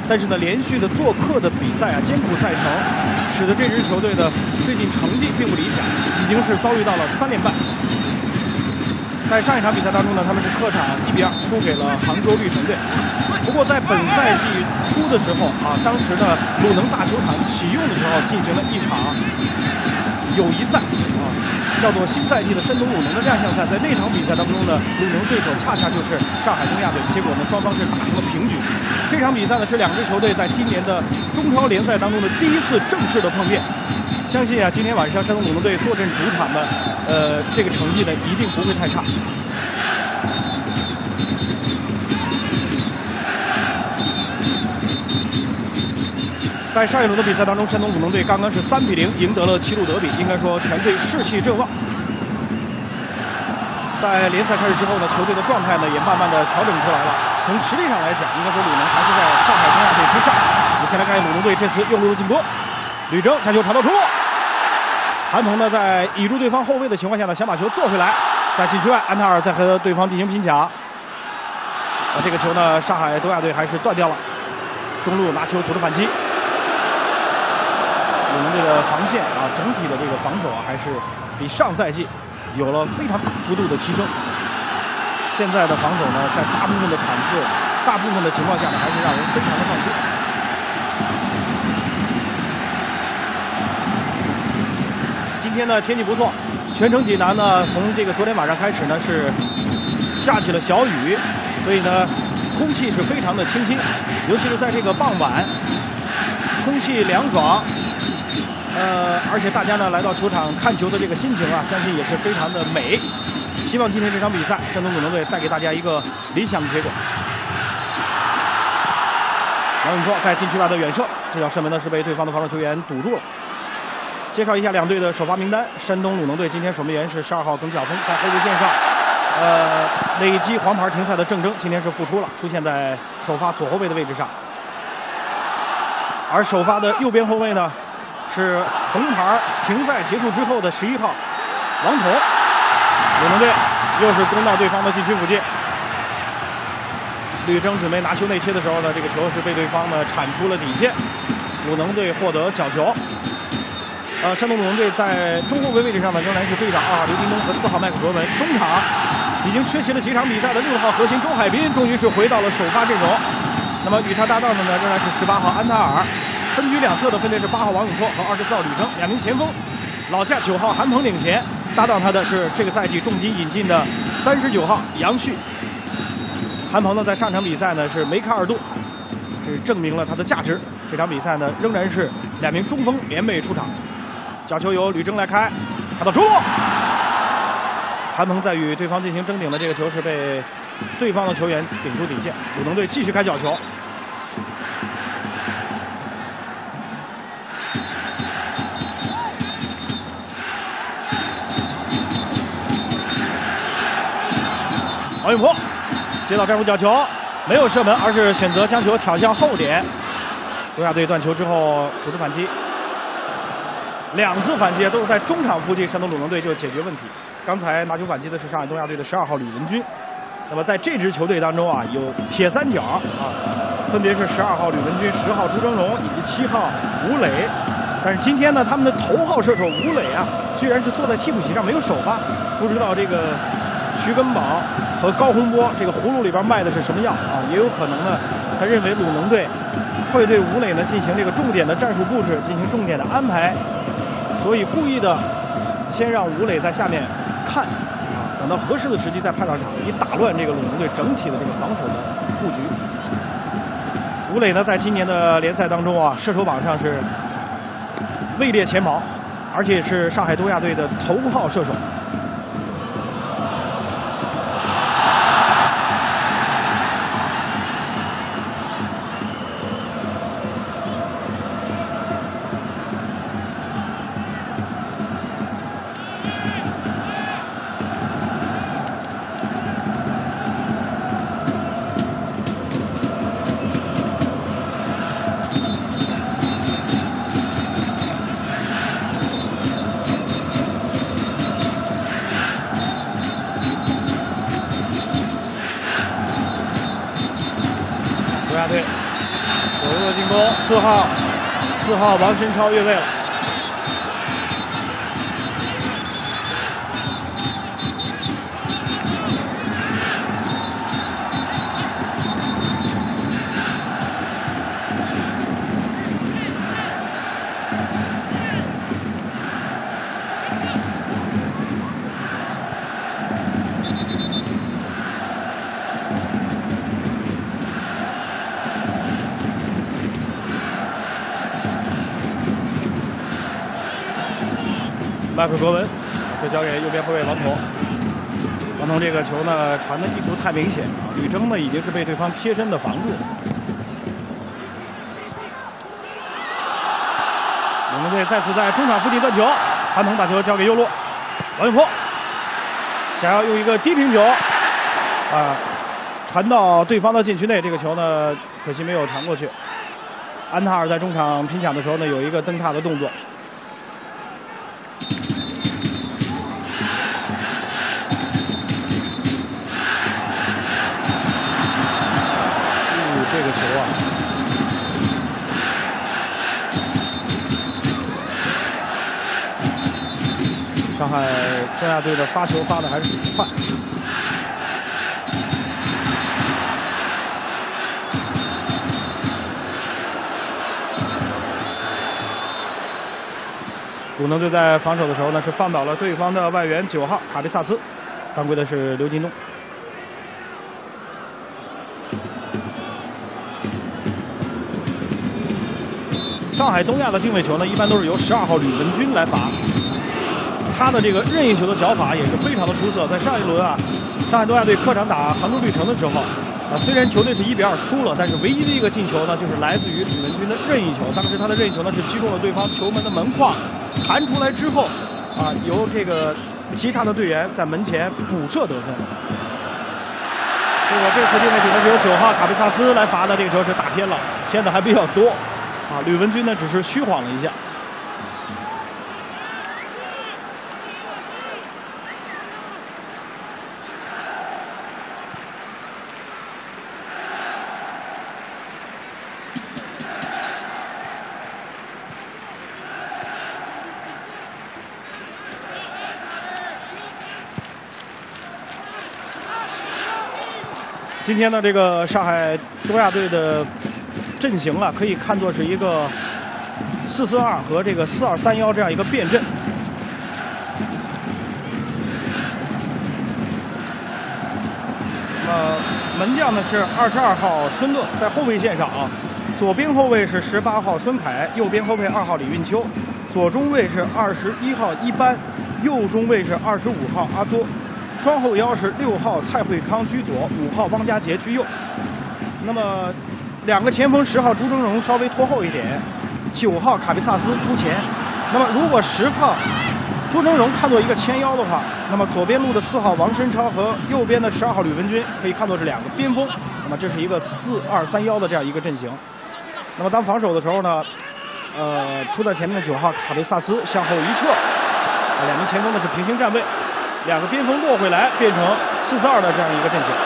但是呢，连续的做客的比赛啊，艰苦赛程，使得这支球队呢最近成绩并不理想，已经是遭遇到了3连败。在上一场比赛当中呢，他们是客场1比2输给了杭州绿城队。不过在本赛季初的时候啊，当时呢鲁能大球场启用的时候进行了一场友谊赛啊，叫做新赛季的山东鲁能的亮相赛。在那场比赛当中呢，鲁能对手恰恰就是上海东亚队，结果呢双方是打成了平局。这场比赛呢是2支球队在今年的中超联赛当中的第一次正式的碰面。相信啊，今天晚上山东鲁能队坐镇主场呢，这个成绩呢一定不会太差。在上一轮的比赛当中，山东鲁能队刚刚是3比0赢得了齐鲁德比，应该说全队士气正旺。在联赛开始之后呢，球队的状态呢也慢慢的调整出来了。从实力上来讲，应该说鲁能还是在上海东亚队之上。我们先来看鲁能队这次右路的进攻，吕征将球传到中路，韩鹏呢在倚住对方后卫的情况下呢，想把球做回来，在禁区外，安塔尔在和对方进行拼抢。这个球呢，上海东亚队还是断掉了。中路拿球组织反击。鲁能队的防线啊，整体的这个防守啊，还是比上赛季有了非常大幅度的提升。现在的防守呢，在大部分的场次、大部分的情况下呢，还是让人非常的放心。今天呢，天气不错，全城济南呢，从这个昨天晚上开始呢，是下起了小雨，所以呢，空气是非常的清新，尤其是在这个傍晚，空气凉爽。而且大家呢来到球场看球的这个心情啊，相信也是非常的美。希望今天这场比赛，山东鲁能队带给大家一个理想的结果。王永硕在禁区外的远射，这脚射门呢是被对方的防守球员堵住了。介绍一下2队的首发名单：山东鲁能队今天守门员是12号耿晓峰，在后卫线上，累积黄牌停赛的郑铮今天是复出了，出现在首发左后卫的位置上。而首发的右边后卫呢？是红牌停赛结束之后的11号王彤，鲁能队又是攻到对方的禁区附近。吕征准备拿球内切的时候呢，这个球是被对方呢铲出了底线，鲁能队获得角球。山东鲁能队在中后卫位置上呢，仍然是队长2号刘丁东和4号麦克格文。中场已经缺席了几场比赛的6号核心周海滨，终于是回到了首发阵容。那么与他搭档的呢，仍然是18号安塔尔。分居2侧的分别是8号王永珀和24号吕征，2名前锋，老将9号韩鹏领衔，搭档他的是这个赛季重金引进的39号杨旭。韩鹏呢在上场比赛呢是梅开2度，这证明了他的价值。这场比赛呢仍然是2名中锋联袂出场。角球由吕征来开，他到中路，韩鹏在与对方进行争顶的这个球是被对方的球员顶出底线，鲁能队继续开角球。王永珀接到战术角球，没有射门，而是选择将球挑向后点。东亚队断球之后组织反击，2次反击都是在中场附近，山东鲁能队就解决问题。刚才拿球反击的是上海东亚队的12号吕文君。那么在这支球队当中啊，有铁三角啊，分别是12号吕文君、10号朱峥嵘以及7号吴磊。但是今天呢，他们的头号射手吴磊啊，居然是坐在替补席上没有首发，不知道这个徐根宝和高洪波这个葫芦里边卖的是什么药啊？也有可能呢，他认为鲁能队会对吴磊呢进行这个重点的战术布置，进行重点的安排，所以故意的先让吴磊在下面看啊，等到合适的时机再派上场，以打乱这个鲁能队整体的这个防守的布局。吴磊呢，在今年的联赛当中啊，射手榜上是位列前茅，而且是上海东亚队的头号射手。 左路的进攻，4号王申超越位了。麦克格文就交给右边后卫王彤。王彤这个球呢传的意图太明显啊，吕征呢已经是被对方贴身的防住。我们队再次在中场附近断球，韩鹏把球交给右路，王永珀想要用一个低平球传到对方的禁区内，这个球呢可惜没有传过去。安塔尔在中场拼抢的时候呢有一个蹬踏的动作。这个球啊，上海东亚队的发球发的还是很快。鲁能队在防守的时候呢，是放倒了对方的外援9号卡贝萨斯，犯规的是刘金东。上海东亚的定位球呢，一般都是由12号吕文君来罚。他的这个任意球的脚法也是非常的出色。在上一轮啊，上海东亚队客场打杭州绿城的时候，虽然球队是1比2输了，但是唯一的一个进球呢，就是来自于吕文君的任意球。当时他的任意球呢是击中了对方球门的门框，弹出来之后，由这个其他的队员在门前补射得分。结果这次定位球呢是由9号卡贝萨斯来罚的，这个球是打偏了，偏的还比较多。吕文君呢只是虚晃了一下。今天呢，这个上海东亚队的阵型啊，可以看作是一个4-4-2和这个4-2-3-1这样一个变阵。门将呢是22号孙乐，在后卫线上啊，左边后卫是18号孙凯，右边后卫2号李运秋，左中卫是21号一班，右中卫是25号阿多，双后腰是6号蔡慧康居左，5号汪家杰居右。那么2个前锋10号朱峥嵘稍微拖后一点，9号卡贝萨斯突前。那么如果10号朱峥嵘看作一个牵腰的话，那么左边路的4号王申超和右边的12号吕文君可以看作是2个边锋。那么这是一个4-2-3-1的这样一个阵型。那么当防守的时候呢，突在前面的9号卡贝萨斯向后一撤，2名前锋呢是平行站位，2个边锋落回来，变成4-4-2的这样一个阵型。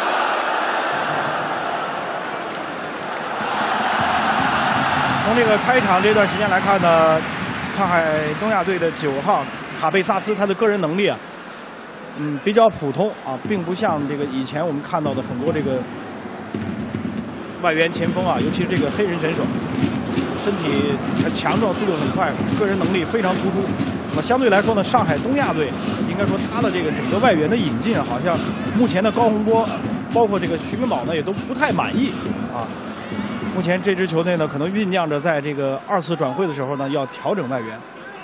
从这个开场这段时间来看呢，上海东亚队的9号卡贝萨斯他的个人能力啊，比较普通啊，并不像这个以前我们看到的很多这个外援前锋啊，尤其是这个黑人选手，身体很强壮，速度很快，个人能力非常突出。那么相对来说呢，上海东亚队应该说他的这个整个外援的引进好像目前的高洪波，包括这个徐根宝呢，也都不太满意啊。目前这支球队呢，可能酝酿着在这个2次转会的时候呢，要调整外援。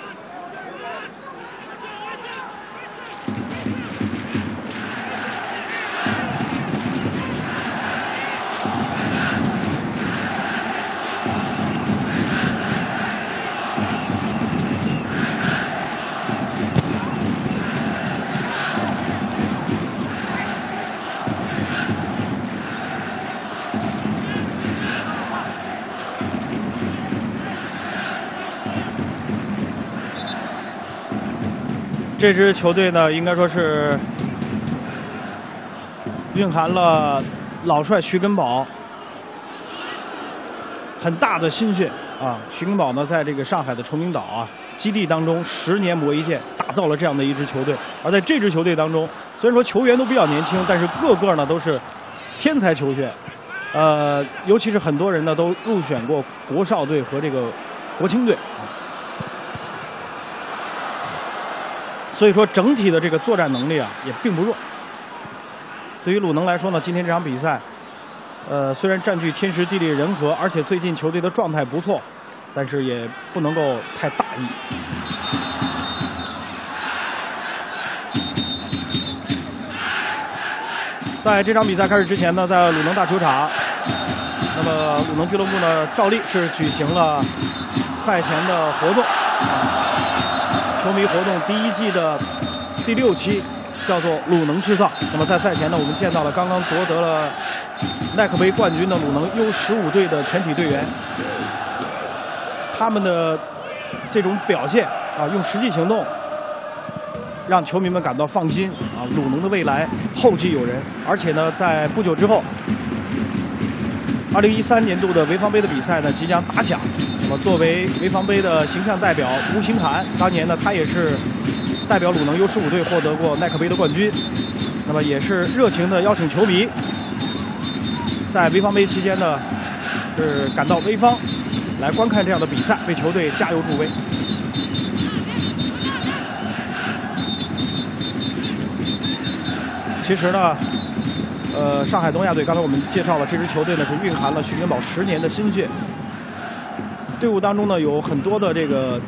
这支球队呢，应该说是蕴含了老帅徐根宝， 很大的心血啊！徐根宝呢，在这个上海的崇明岛啊基地当中，10年磨一剑，打造了这样的一支球队。而在这支球队当中，虽然说球员都比较年轻，但是个个呢都是天才球员。尤其是很多人呢都入选过国少队和这个国青队。所以说，整体的这个作战能力啊也并不弱。对于鲁能来说呢，今天这场比赛。虽然占据天时地利人和，而且最近球队的状态不错，但是也不能够太大意。在这场比赛开始之前呢，在鲁能大球场，那么鲁能俱乐部呢照例是举行了赛前的活动，球迷活动第1季的第6期。叫做鲁能制造。那么在赛前呢，我们见到了刚刚夺得了耐克杯冠军的鲁能 U15队的全体队员，他们的这种表现啊，用实际行动让球迷们感到放心啊，鲁能的未来后继有人。而且呢，在不久之后，2013年度的潍坊杯的比赛呢即将打响。那么作为潍坊杯的形象代表吴兴涵，当年呢他也是代表鲁能 U15队获得过耐克杯的冠军，那么也是热情的邀请球迷在潍坊杯期间呢，是赶到潍坊来观看这样的比赛，为球队加油助威。其实呢，上海东亚队刚才我们介绍了，这支球队呢是蕴含了徐根宝10年的心血，队伍当中呢有很多的这个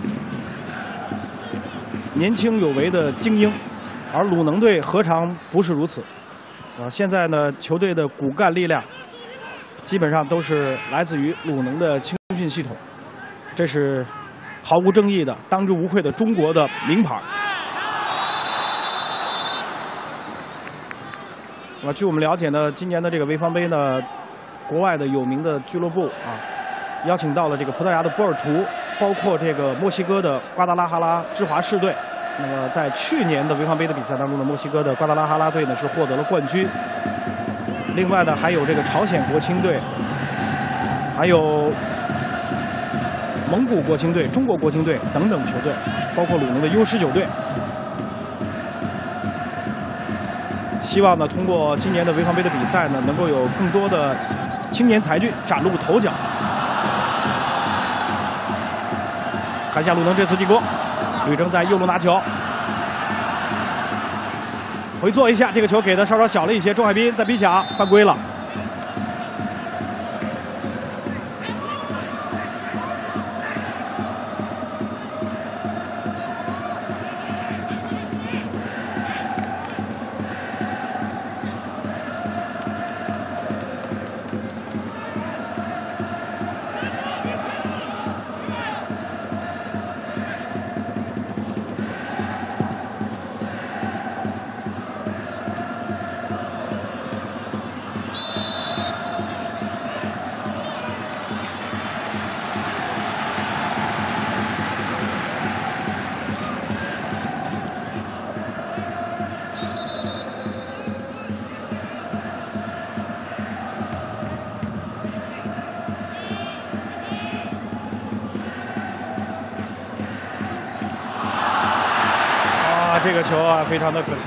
年轻有为的精英，而鲁能队何尝不是如此？现在呢，球队的骨干力量基本上都是来自于鲁能的青训系统，这是毫无争议的、当之无愧的中国的名牌。据我们了解呢，今年的这个潍坊杯呢，国外的有名的俱乐部啊，邀请到了这个葡萄牙的波尔图，包括这个墨西哥的瓜达拉哈拉芝华士队。那么在去年的潍坊杯的比赛当中呢，墨西哥的瓜达拉哈拉队呢是获得了冠军。另外呢，还有这个朝鲜国青队，还有蒙古国青队、中国国青队等等球队，包括鲁能的 U19队。希望呢，通过今年的潍坊杯的比赛呢，能够有更多的青年才俊崭露头角。看一下鲁能这次进攻，吕征在右路拿球，回做一下，这个球给的稍稍小了一些，周海滨在逼抢，犯规了。这个球啊，非常的可惜。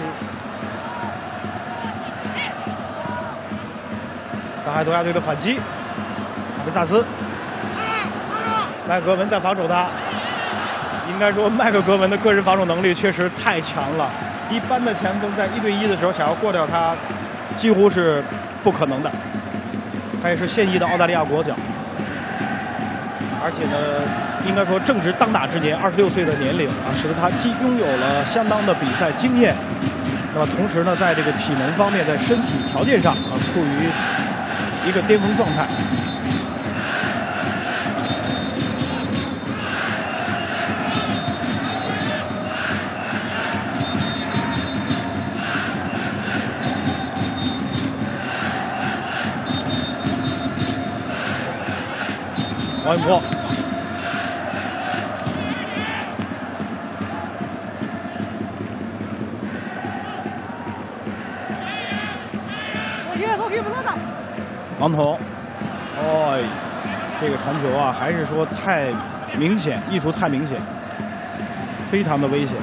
上海东亚队的反击，梅萨斯，麦克格文在防守他。应该说，麦克格文的个人防守能力确实太强了。一般的前锋在1对1的时候，想要过掉他，几乎是不可能的。他也是现役的澳大利亚国脚，而且呢，应该说正值当打之年，26岁的年龄啊，使得他既拥有了相当的比赛经验，那么同时呢，在这个体能方面，在身体条件上啊，处于一个巅峰状态。王永珀，王彤，哎， 这个传球啊，还是说太明显，意图太明显，非常的危险。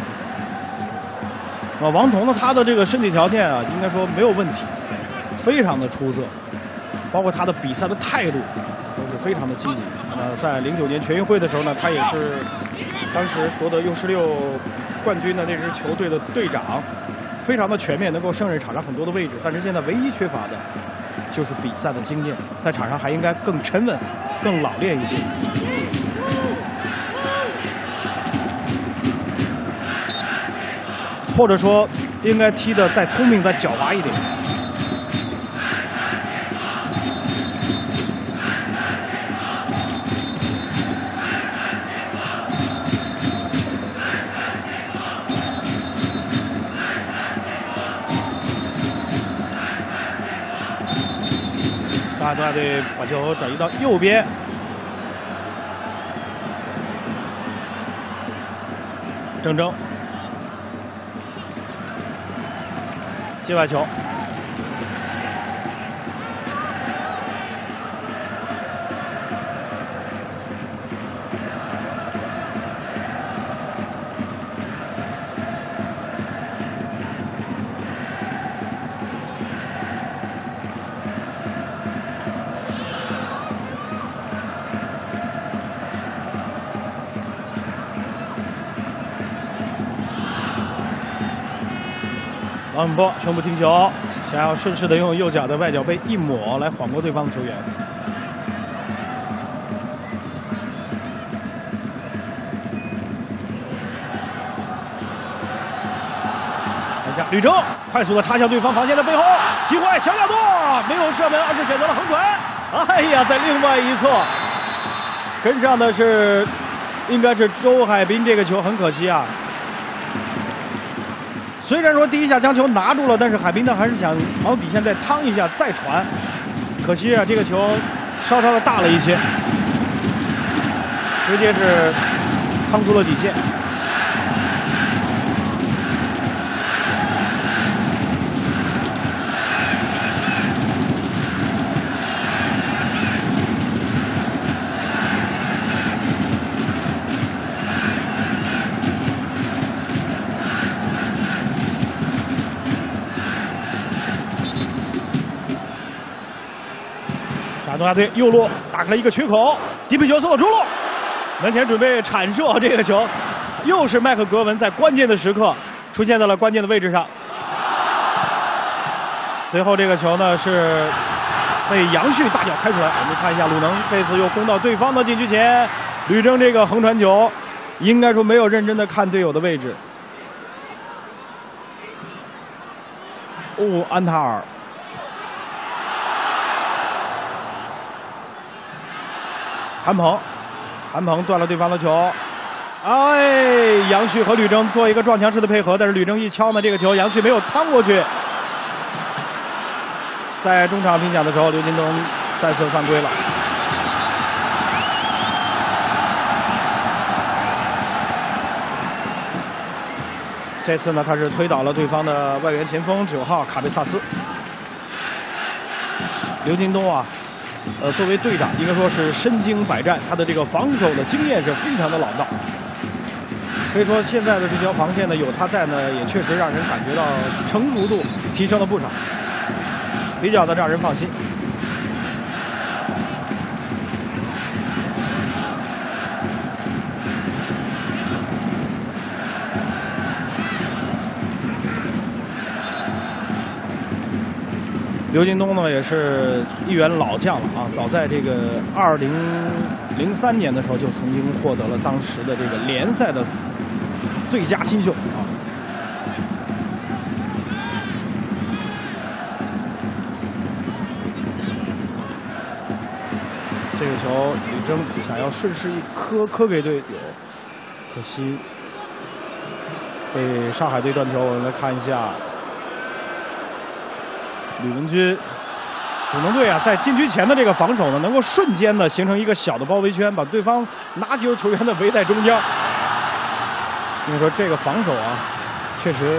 王彤呢，他的这个身体条件啊，应该说没有问题，非常的出色，包括他的比赛的态度都是非常的积极。在09年全运会的时候呢，他也是当时夺得U16冠军的那支球队的队长，非常的全面，能够胜任场上很多的位置。但是现在唯一缺乏的就是比赛的经验，在场上还应该更沉稳、更老练一些。或者说，应该踢得再聪明、再狡猾一点。上海东亚队把球转移到右边，郑铮界外球，王永波胸部停球，想要顺势的用右脚的外脚背一抹来晃过对方的球员。看一下吕铮快速的插向对方防线的背后，机会小角度没有射门，而是选择了横传。哎呀，在另外一侧跟上的是应该是周海滨，这个球很可惜啊。虽然说第一下将球拿住了，但是海滨呢还是想往底线再趟一下再传，可惜啊这个球稍稍的大了一些，直接是趟出了底线。东亚队右路打开了一个缺口，低配球送出路，门前准备铲射这个球，又是麦克格文在关键的时刻出现在了关键的位置上。随后这个球呢是被杨旭大脚开出来，我们看一下鲁能这次又攻到对方的禁区前，吕铮这个横传球应该说没有认真的看队友的位置。安塔尔。韩鹏断了对方的球，哎，杨旭和吕铮做一个撞墙式的配合，但是吕铮一敲呢，这个球杨旭没有趟过去。在中场拼抢的时候，刘金东再次犯规了。这次呢，他是推倒了对方的外援前锋9号卡贝萨斯。刘金东啊。作为队长，应该说是身经百战，他的这个防守的经验是非常的老道。可以说，现在的这条防线呢，有他在呢，也确实让人感觉到成熟度提升了不少，比较的让人放心。刘金东呢也是一员老将了啊，早在这个2003年的时候就曾经获得了当时的这个联赛的最佳新秀啊。这个球吕铮想要顺势一磕给队友，可惜被上海队断球。我们来看一下。吕文君，鲁能队啊，在禁区前的这个防守呢，能够瞬间的形成一个小的包围圈，把对方拿球球员的围在中间。所以说这个防守啊，确实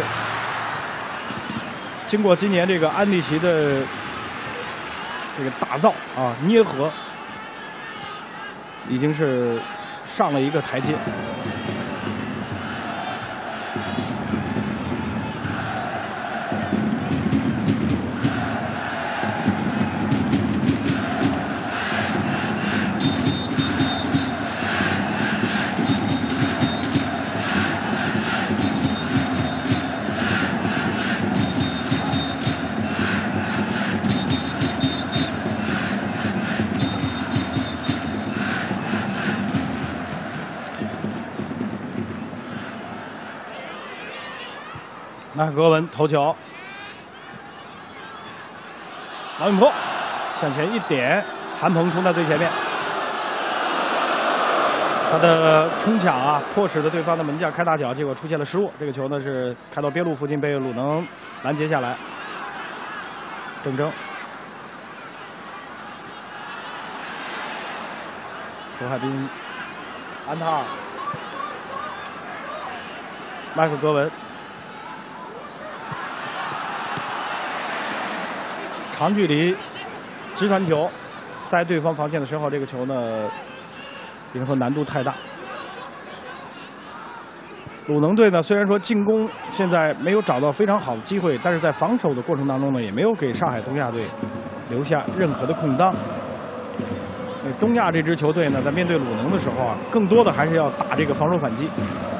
经过今年这个安蒂奇的这个打造啊、捏合， 已经是上了一个台阶。麦克格文头球，王永珀向前一点，韩鹏冲在最前面，他的冲抢啊，迫使的对方的门将开大脚，结果出现了失误。这个球呢是开到边路附近，被鲁能拦截下来。郑铮，周海滨，安踏尔，麦克格文。长距离直传球，塞对方防线的时候，这个球呢，应该说难度太大。鲁能队呢，虽然说进攻现在没有找到非常好的机会，但是在防守的过程当中呢，也没有给上海东亚队留下任何的空当。东亚这支球队呢，在面对鲁能的时候啊，更多的还是要打这个防守反击。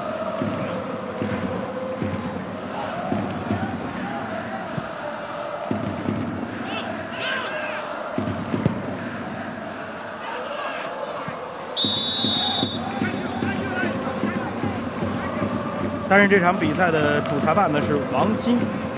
担任这场比赛的主裁判呢是王金。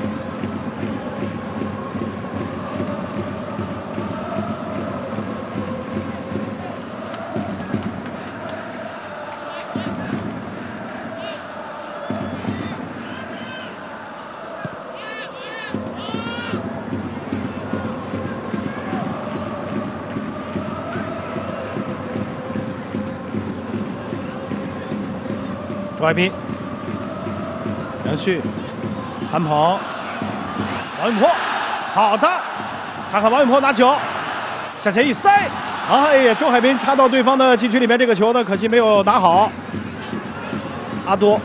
周海滨。杨旭、韩鹏、王永珀，好的，看看王永珀拿球，向前一塞，哎呀，周海滨插到对方的禁区里面，这个球呢可惜没有拿好。阿多，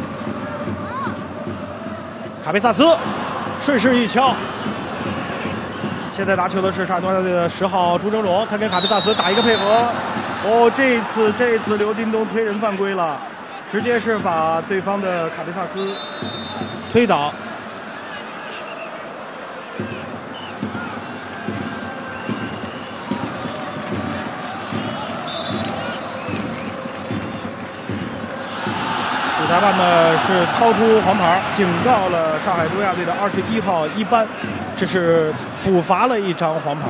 卡佩萨斯顺势一敲。现在拿球的是上海东亚队的10号朱峥嵘，他跟卡佩萨斯打一个配合。哦，这一次刘金东推人犯规了。直接是把对方的卡佩萨斯推倒。主裁判呢是掏出黄牌，警告了上海东亚队的21号一班，这是补罚了一张黄牌。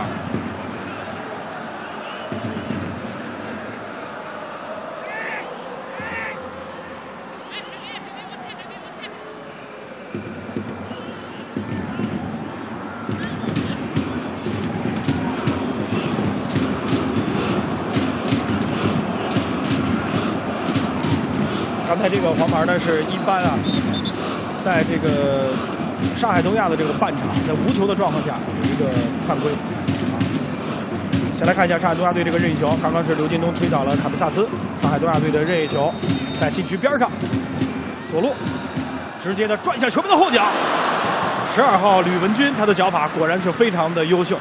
刚才这个黄牌呢是一般啊，在这个上海东亚的这个半场，在无球的状况下有一个犯规。先来看一下上海东亚队这个任意球，刚刚是刘金东推倒了卡佩萨斯，上海东亚队的任意球在禁区边上，左路直接的转向球门的后脚。12号吕文君，他的脚法果然是非常的优秀。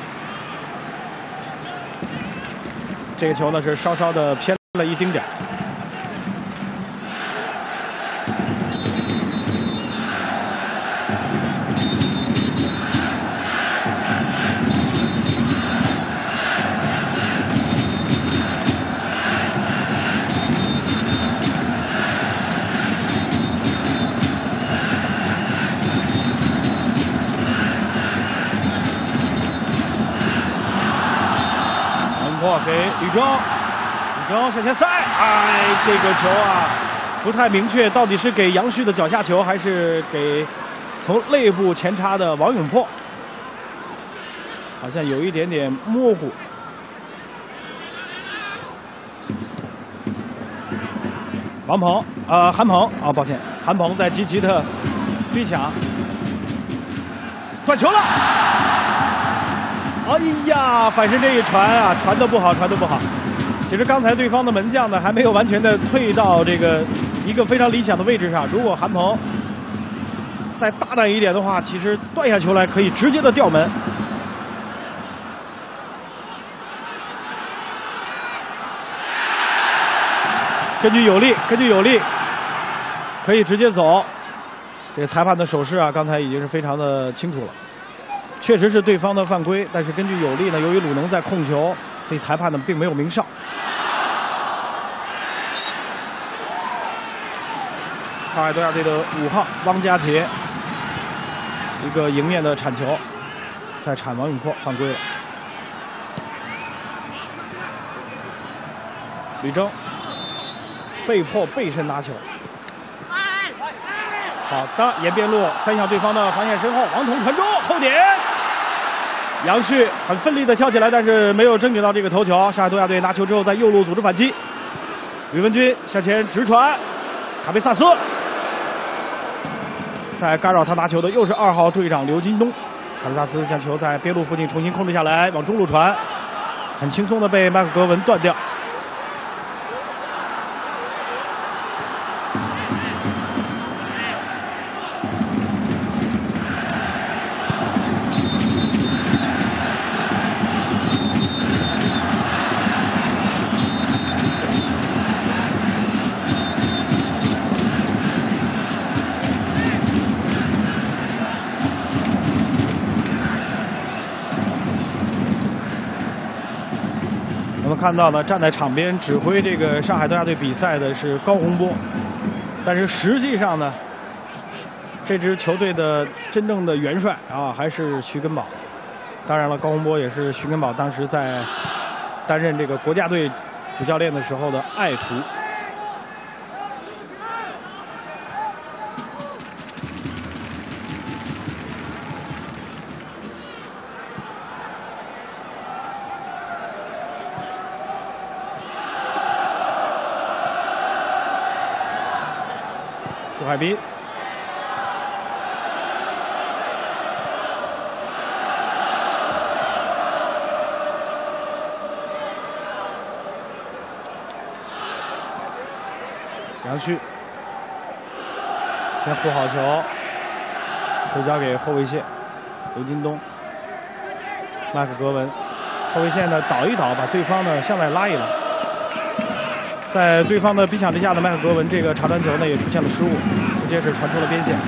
这个球呢是稍稍的偏了一丁点。给吕峥，吕峥向前塞，哎，这个球啊不太明确，到底是给杨旭的脚下球，还是给从肋部前插的王永珀？好像有一点点模糊。韩鹏啊，抱歉，韩鹏在积极的逼抢，断球了。哎呀，反身这一传啊，传得不好，传得不好。 其实刚才对方的门将呢还没有完全的退到这个一个非常理想的位置上。如果韩鹏再大胆一点的话，其实断下球来可以直接的吊门。根据有利，可以直接走。这个裁判的手势啊，刚才已经是非常的清楚了。确实是对方的犯规，但是根据有利呢，由于鲁能在控球，所以裁判呢并没有鸣哨。上海东亚队的5号汪家杰，一个迎面的铲球，在铲王永珀犯规了。吕征被迫背身拿球。好的，沿边路3向对方的防线身后，王彤传中后点。杨旭很奋力的跳起来，但是没有争取到这个头球。上海东亚队拿球之后，在右路组织反击。吕文君向前直传，卡佩萨斯。在干扰他拿球的又是2号队长刘金东。卡佩萨斯将球在边路附近重新控制下来，往中路传，很轻松的被麦克格文断掉。我们看到呢，站在场边指挥这个上海东亚队比赛的是高洪波，但是实际上呢，这支球队的真正的元帅啊还是徐根宝。当然了，高洪波也是徐根宝当时在担任这个国家队主教练的时候的爱徒。朱海滨，杨旭先护好球，回交给后卫线刘金东、麦克格文，后卫线呢倒一倒，把对方呢向外拉一拉。在对方的逼抢之下的麦克格文这个长传球呢也出现了失误，直接是传出了边线。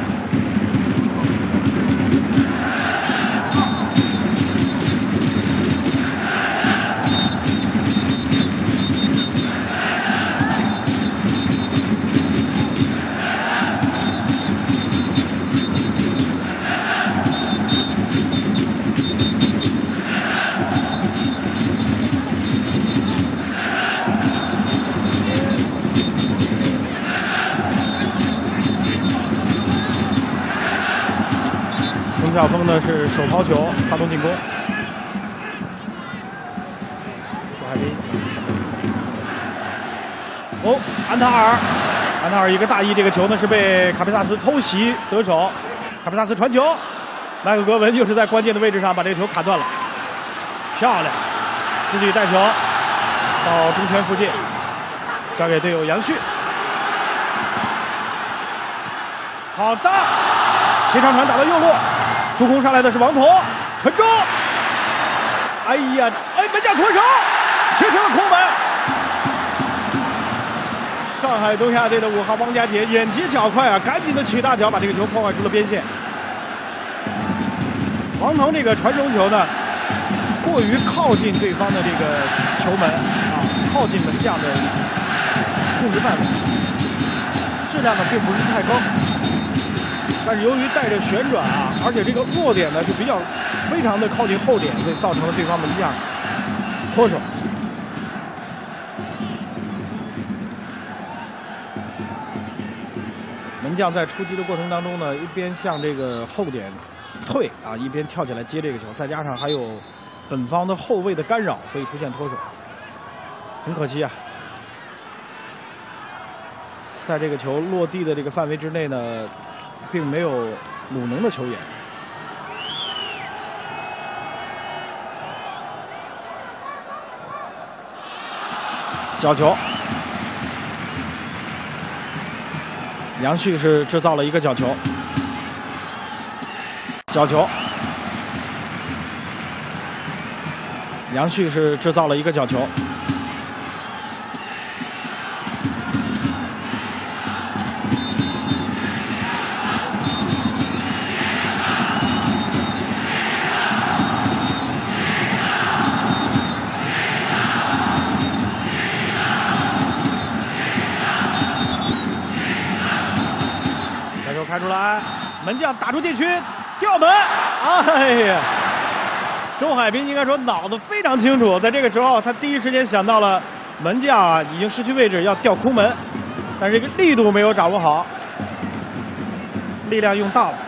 钟晓峰呢是手抛球发动进攻，朱海滨，哦，安塔尔一个大意，这个球呢是被卡佩萨斯偷袭得手，卡佩萨斯传球，麦克格文又是在关键的位置上把这个球卡断了，漂亮，自己带球到中圈附近，交给队友杨旭，好的，斜长传打到右路。助攻上来的是王彤，传中，哎呀，门将脱手，形成了空门。上海东亚队的5号汪家杰眼疾脚快啊，赶紧的起大脚把这个球破坏出了边线。王彤这个传中球呢，过于靠近对方的这个球门啊，靠近门将的控制范围，质量呢并不是太高。但是由于带着旋转啊，而且这个落点呢是非常的靠近后点，所以造成了对方门将脱手。门将在出击的过程当中呢，一边向这个后点退啊，一边跳起来接这个球，再加上还有本方的后卫的干扰，所以出现脱手，很可惜啊。在这个球落地的这个范围之内呢，并没有鲁能的球员。 角球，杨旭是制造了一个角球，角球，杨旭是制造了一个角球。 开出来，门将打出禁区，吊门！哎呀，周海滨应该说脑子非常清楚，在这个时候他第一时间想到了门将啊已经失去位置，要吊空门，但是这个力度没有掌握好，力量用大了。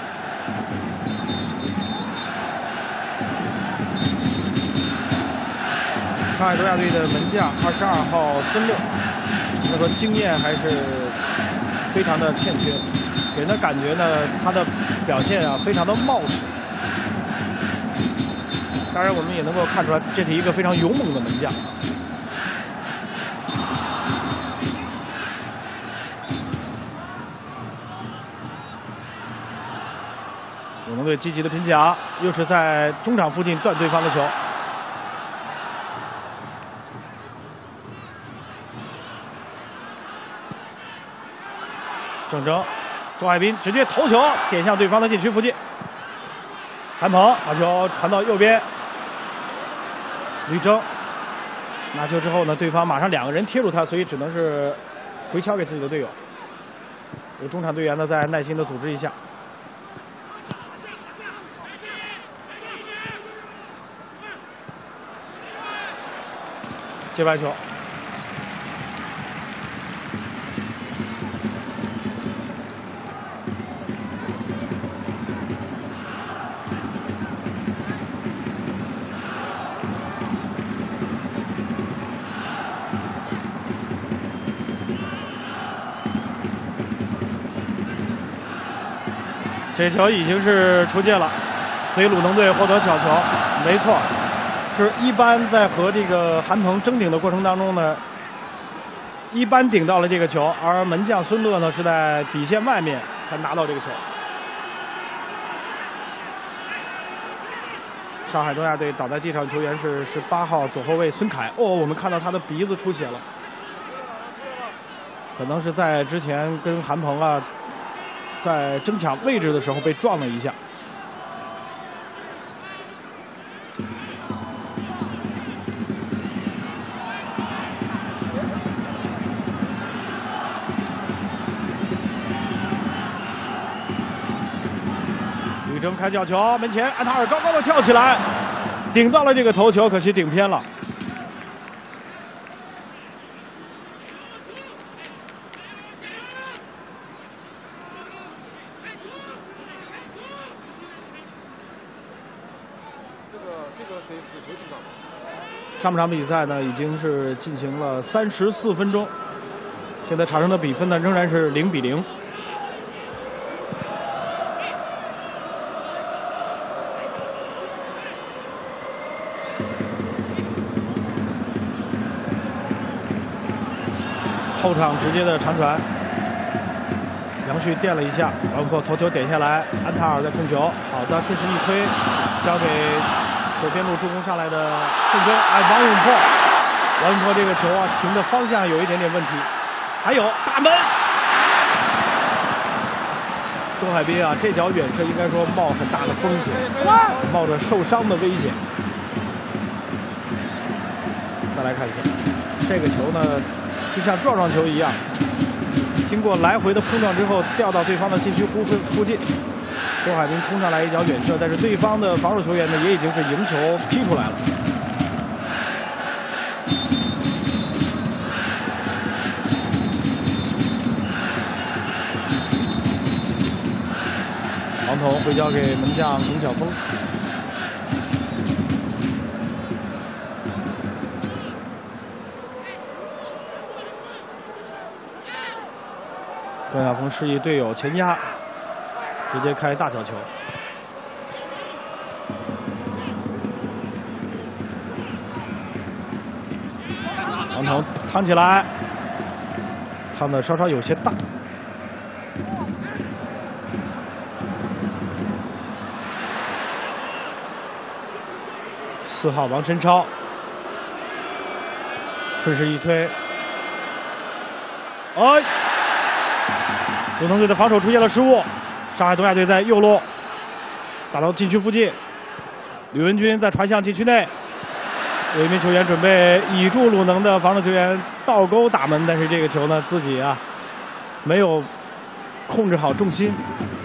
上海东亚队的门将22号孙乐，应该说经验还是非常的欠缺。 给人的感觉呢，他的表现啊非常的冒失。当然，我们也能够看出来，这是一个非常勇猛的门将。鲁能队积极的拼抢，又是在中场附近断对方的球。郑铮。 周海滨直接头球点向对方的禁区附近，韩鹏把球传到右边，吕征拿球之后呢，对方马上2个人贴住他，所以只能是回敲给自己的队友。有中场队员呢在耐心的组织一下。接白球。 这球已经是出界了，所以鲁能队获得角球。没错，是一般在和这个韩鹏争顶的过程当中呢，一般顶到了这个球，而门将孙乐呢是在底线外面才拿到这个球。上海东亚队倒在地上球员是18号左后卫孙凯。哦，我们看到他的鼻子出血了，可能是在之前跟韩鹏啊。 在争抢位置的时候被撞了一下。吕征开角球，门前安塔尔高高的跳起来，顶到了这个头球，可惜顶偏了。 上半场比赛呢，已经是进行了34分钟，现在场上的比分呢仍然是0比0。后场直接的长传，杨旭垫了一下，完后头球点下来，安塔尔在控球，好的顺势一推，交给。 左边路助攻上来的郑铮，哎，王永珀这个球啊，停的方向有一点点问题。还有大门，周海滨啊，这脚远射应该说冒很大的风险，冒着受伤的危险。再来看一下，这个球呢，就像撞撞球一样，经过来回的碰撞之后，掉到对方的禁区附近。 周海滨冲上来一脚远射，但是对方的防守球员呢也已经是迎球踢出来了。黄头回交给门将龚晓峰。龚晓峰示意队友前压。 直接开大角球，黄杨腾趟起来，趟的稍稍有些大。4号王申超，顺势一推，哎，鲁能队的防守出现了失误，上海东亚队在右路打到禁区附近，吕文君在传向禁区内。 有一名球员准备倚住鲁能的防守球员倒钩打门，但是这个球呢自己啊没有控制好重心。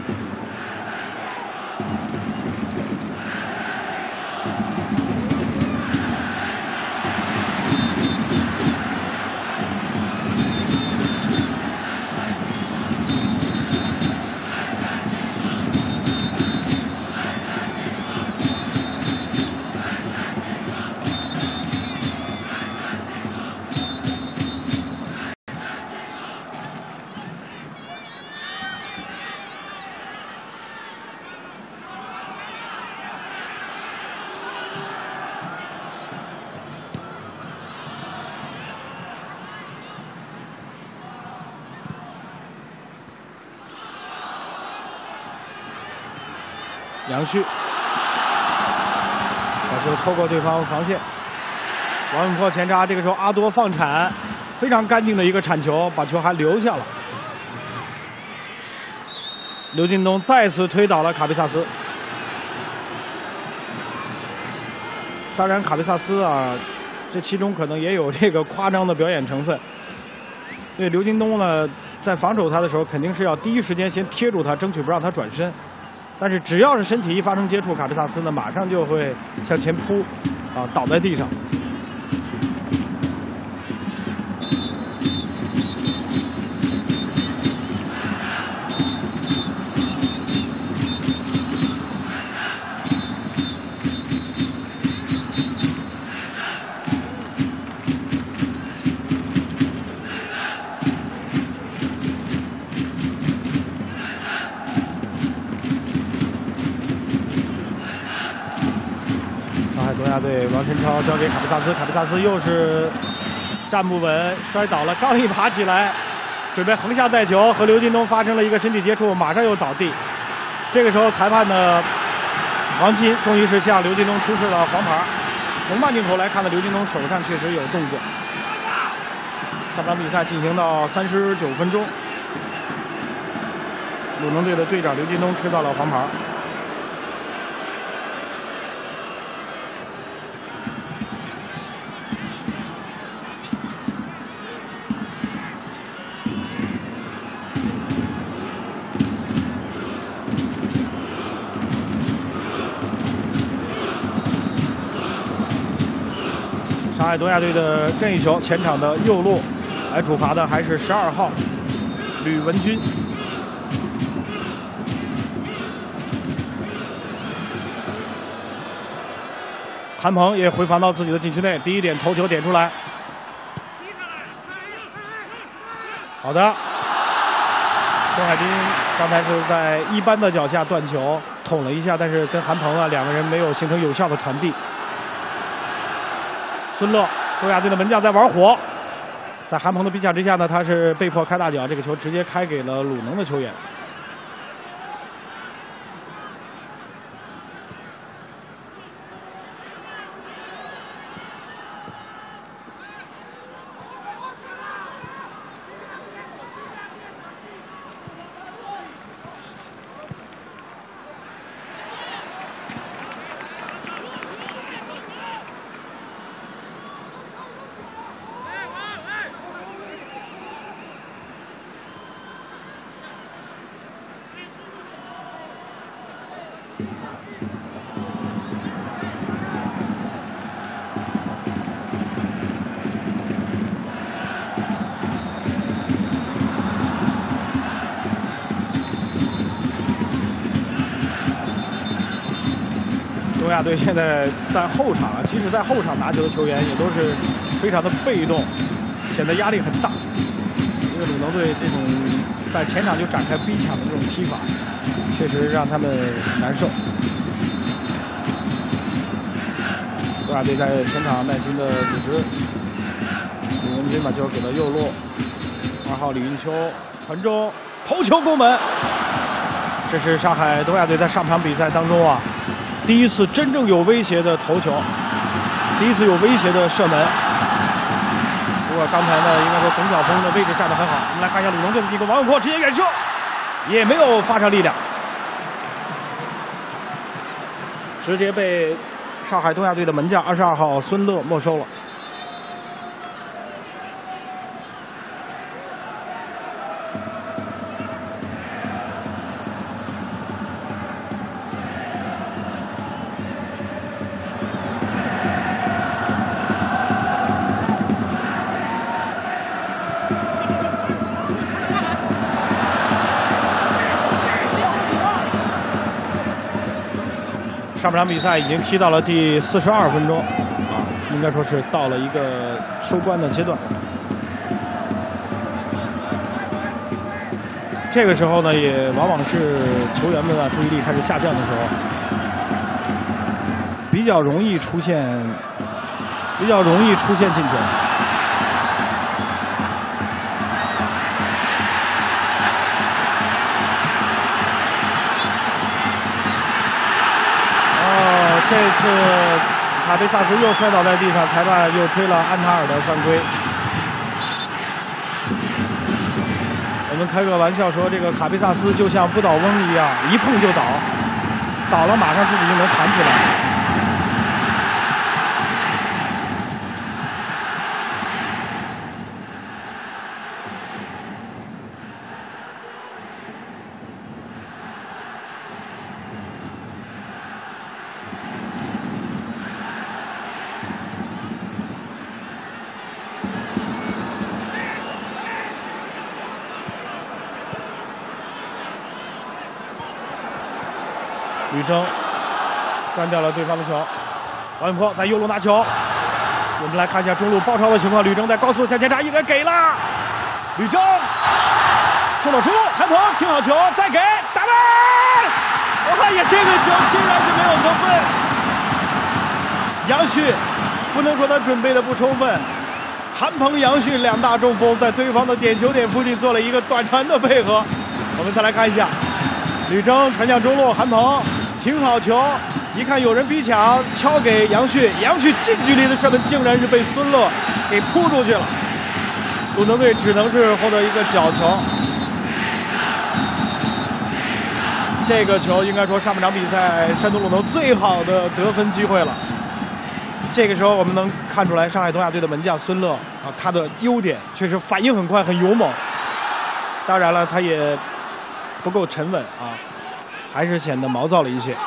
杨旭把球抽过对方防线，王永珀前插，这个时候阿多放铲，非常干净的一个铲球，把球还留下了。刘劲东再次推倒了卡比萨斯。当然，卡比萨斯啊，这其中可能也有这个夸张的表演成分。因为刘劲东呢，在防守他的时候，肯定是要第一时间先贴住他，争取不让他转身。 但是只要是身体一发生接触，卡比萨斯呢马上就会向前扑，啊，倒在地上。东亚队王申超交给卡比萨斯，卡比萨斯又是站不稳，摔倒了，刚一爬起来，准备横下带球，和刘劲东发生了一个身体接触，马上又倒地。这个时候，裁判呢，王金终于是向刘劲东出示了黄牌。从慢镜头来看呢，刘劲东手上确实有动作。上场比赛进行到39分钟，鲁能队的队长刘劲东吃到了黄牌。 上海东亚队的任意球，前场的右路，来主罚的还是12号吕文君。韩鹏也回防到自己的禁区内，第一点头球点出来。好的，周海滨刚才是在一班的脚下断球，捅了一下，但是跟韩鹏啊两个人没有形成有效的传递。 孙乐，东亚队的门将在玩火，在韩鹏的逼抢之下呢，他是被迫开大脚，这个球直接开给了鲁能的球员。东亚队现在在后场啊，即使在后场拿球的球员也都是非常的被动，显得压力很大。因为鲁能队这种在前场就展开逼抢的这种踢法，确实让他们难受。东亚队在前场耐心的组织。 李文军把球给到右路，2号李云秋传中，头球攻门。这是上海东亚队在上场比赛当中啊，第一次真正有威胁的头球，第一次有威胁的射门。不过刚才呢，应该说董晓峰的位置站得很好。我们来看一下鲁能队的进攻，王永珀直接远射，也没有发上力量，直接被上海东亚队的门将22号孙乐没收了。上半场比赛已经踢到了第42分钟，啊，应该说是到了一个收官的阶段。这个时候呢，也往往是球员们的注意力开始下降的时候，比较容易出现进球。这次卡贝萨斯又摔倒在地上，裁判又吹了安塔尔的犯规。我们开个玩笑说，这个卡贝萨斯就像不倒翁一样，一碰就倒，倒了马上自己就能弹起来。吕征干掉了对方的球，王永珀在右路拿球。我们来看一下中路包抄的情况，吕征在高速向前插，一个给了，吕征送到中路，韩鹏听好球，再给打门！哎呀，这个球竟然是没有得分。杨旭不能说他准备的不充分，韩鹏、杨旭两大中锋在对方的点球点附近做了一个短传的配合。我们再来看一下，吕征传向中路，韩鹏停好球，一看有人逼抢，敲给杨旭，杨旭近距离的射门竟然是被孙乐给扑出去了。鲁能队只能是获得一个角球。这个球应该说上半场比赛山东鲁能最好的得分机会了。这个时候我们能看出来上海东亚队的门将孙乐啊，他的优点确实反应很快，很勇猛。当然了，他也不够沉稳啊，还是显得毛躁了一些。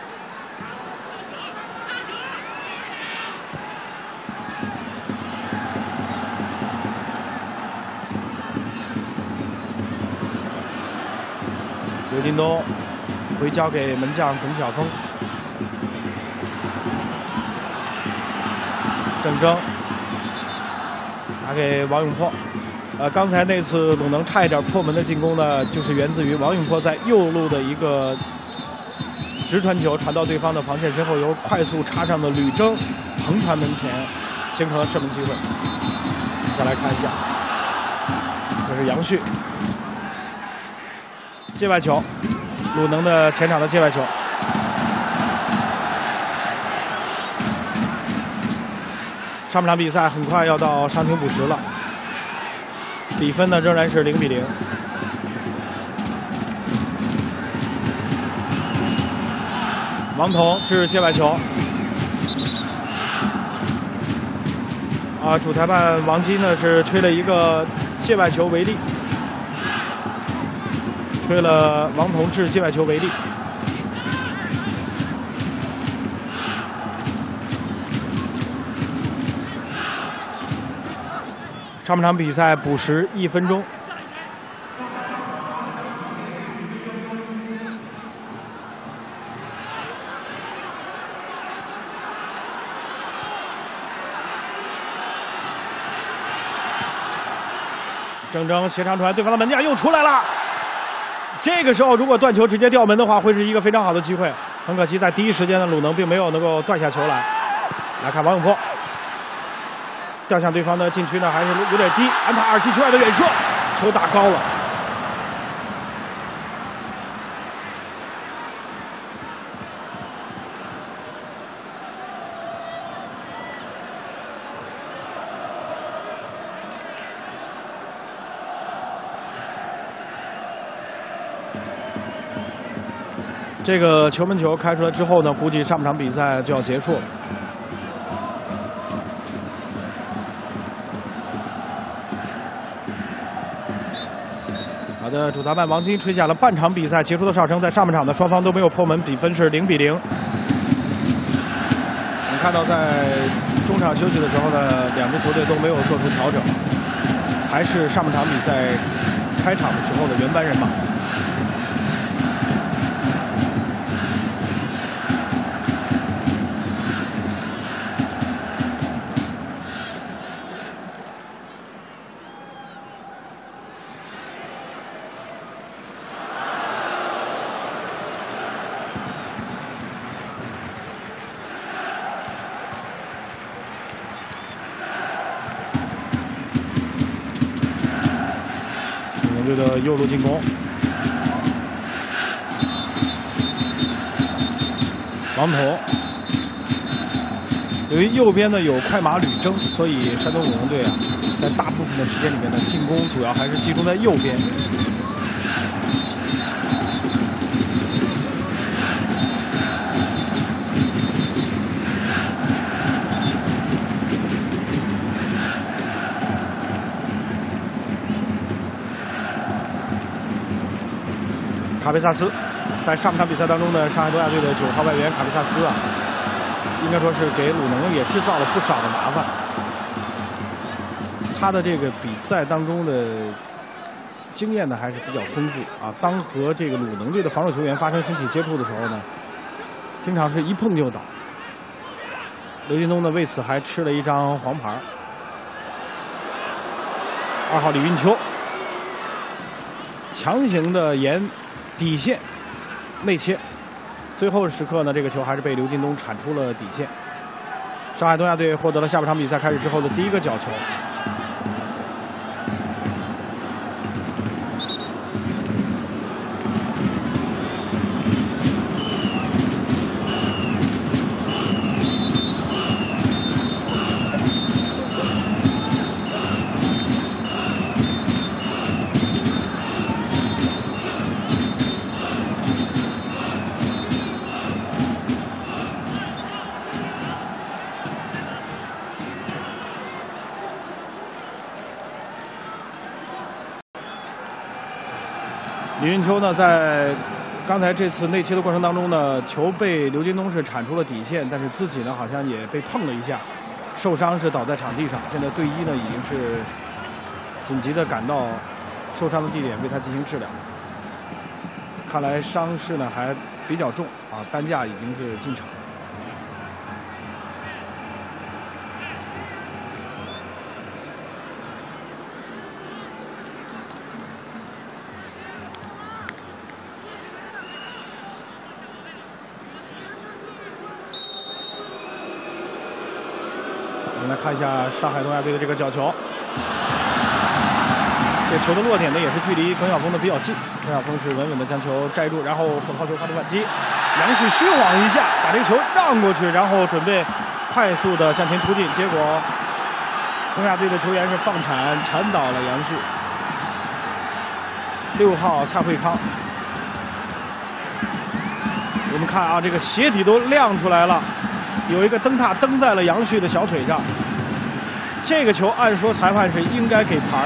刘金东回交给门将董晓峰，郑铮打给王永珀。刚才那次鲁能差一点破门的进攻呢，就是源自于王永珀在右路的一个直传球传到对方的防线身后，由快速插上的吕征横传门前，形成了射门机会。再来看一下，这是杨旭界外球，鲁能的前场的界外球。上半场比赛很快要到伤停补时了。比分呢仍然是0-0。王彤是界外球，主裁判王金呢是吹了一个界外球违例，吹了王彤治界外球违例。上半场比赛补时1分钟。郑铮斜长传，对方的门将又出来了。这个时候如果断球直接掉门的话，会是一个非常好的机会。很可惜，在第一时间的鲁能并没有能够断下球来。来看王永珀。 掉向对方的禁区呢，还是有点低。安塔尔禁区外的远射，球打高了。这个球门球开出来之后呢，估计上半场比赛就要结束了。好的，主裁判王金吹响了半场比赛结束的哨声，在上半场的双方都没有破门，比分是0比0。我们看到在中场休息的时候呢，两支球队都没有做出调整，还是上半场比赛开场的时候的原班人马。队的右路进攻，王彤。由于右边呢有快马吕征，所以山东鲁能队啊，在大部分的时间里面呢，进攻主要还是集中在右边。卡佩萨斯在上半场比赛当中呢，上海东亚队的9号外援卡佩萨斯啊，应该说是给鲁能也制造了不少的麻烦。他的这个比赛当中的经验呢还是比较丰富啊。当和这个鲁能队的防守球员发生身体接触的时候呢，经常是一碰就倒。刘金东呢为此还吃了一张黄牌。2号李运秋强行的沿底线内切，最后时刻呢，这个球还是被刘金东铲出了底线。上海东亚队获得了下半场比赛开始之后的第一个角球。李运秋呢，在刚才这次内切的过程当中呢，球被刘金东是铲出了底线，但是自己呢好像也被碰了一下，受伤是倒在场地上。现在队医呢已经是紧急的赶到受伤的地点为他进行治疗。看来伤势呢还比较重啊，担架已经是进场。我们来看一下上海东亚队的这个角球，这球的落点呢也是距离耿晓峰的比较近，耿晓峰是稳稳的将球摘住，然后手抛球发动反击，杨旭虚晃一下把这个球让过去，然后准备快速的向前突进，结果东亚队的球员是放铲铲倒了杨旭。6号蔡慧康，我们看啊，这个鞋底都亮出来了。有一个灯塔蹬在了杨旭的小腿上，这个球按说裁判是应该给牌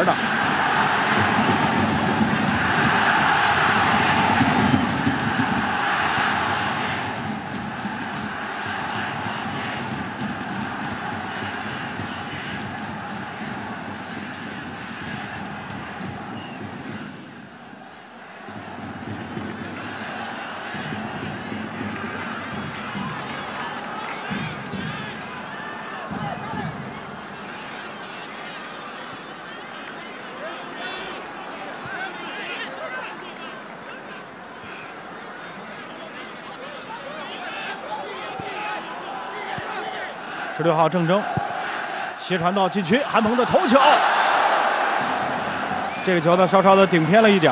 的。16号郑铮斜传到禁区，韩鹏的头球，这个球呢稍稍的顶偏了一点。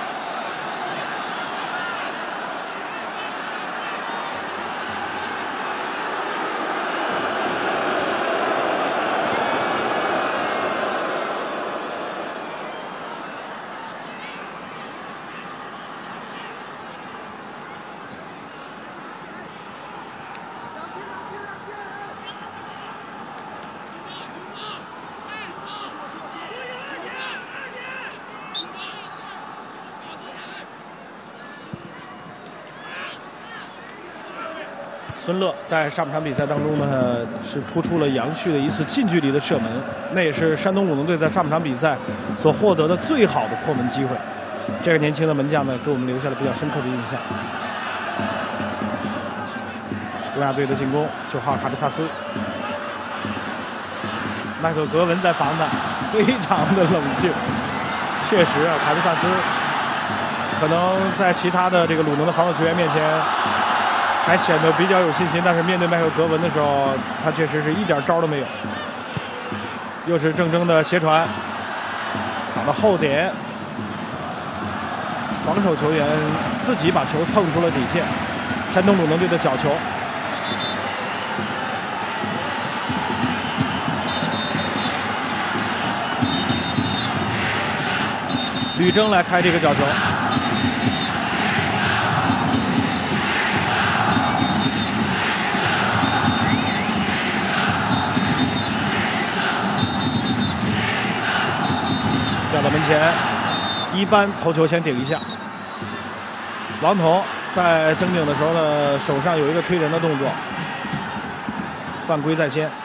孙乐在上半场比赛当中呢，是扑出了杨旭的一次近距离的射门，那也是山东鲁能队在上半场比赛所获得的最好的破门机会。这个年轻的门将呢，给我们留下了比较深刻的印象。东亚队的进攻，9号卡比萨斯，麦克格文在防他，非常的冷静。确实啊，卡比萨斯可能在其他的这个鲁能的防守球员面前，还显得比较有信心，但是面对麦克格文的时候，他确实是一点招都没有。又是郑铮的斜传，打到后点，防守球员自己把球蹭出了底线。山东鲁能队的角球，吕征来开这个角球。掉到门前，一般头球先顶一下。王彤在争顶的时候呢，手上有一个推人的动作，犯规在先。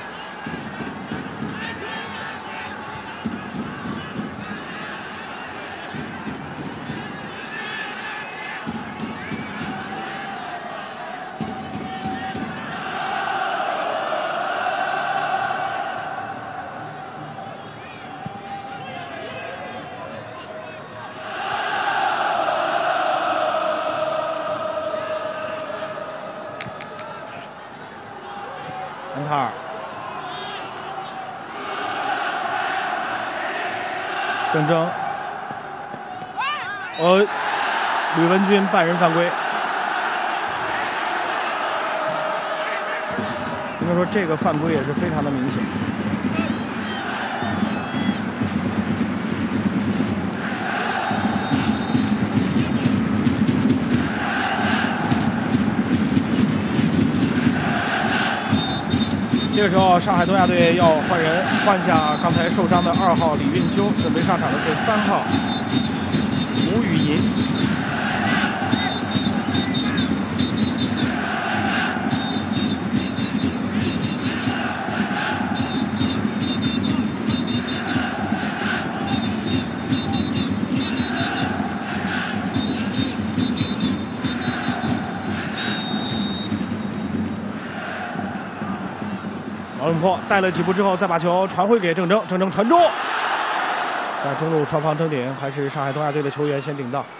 恩塔尔，郑铮，吕文君半人犯规。应该说这个犯规也是非常的明显。这个时候，上海东亚队要换人，换下刚才受伤的2号李运秋，准备上场的是3号吴宇银。王永珀带了几步之后，再把球传回给郑铮，郑铮传中，在中路双方争顶，还是上海东亚队的球员先顶到，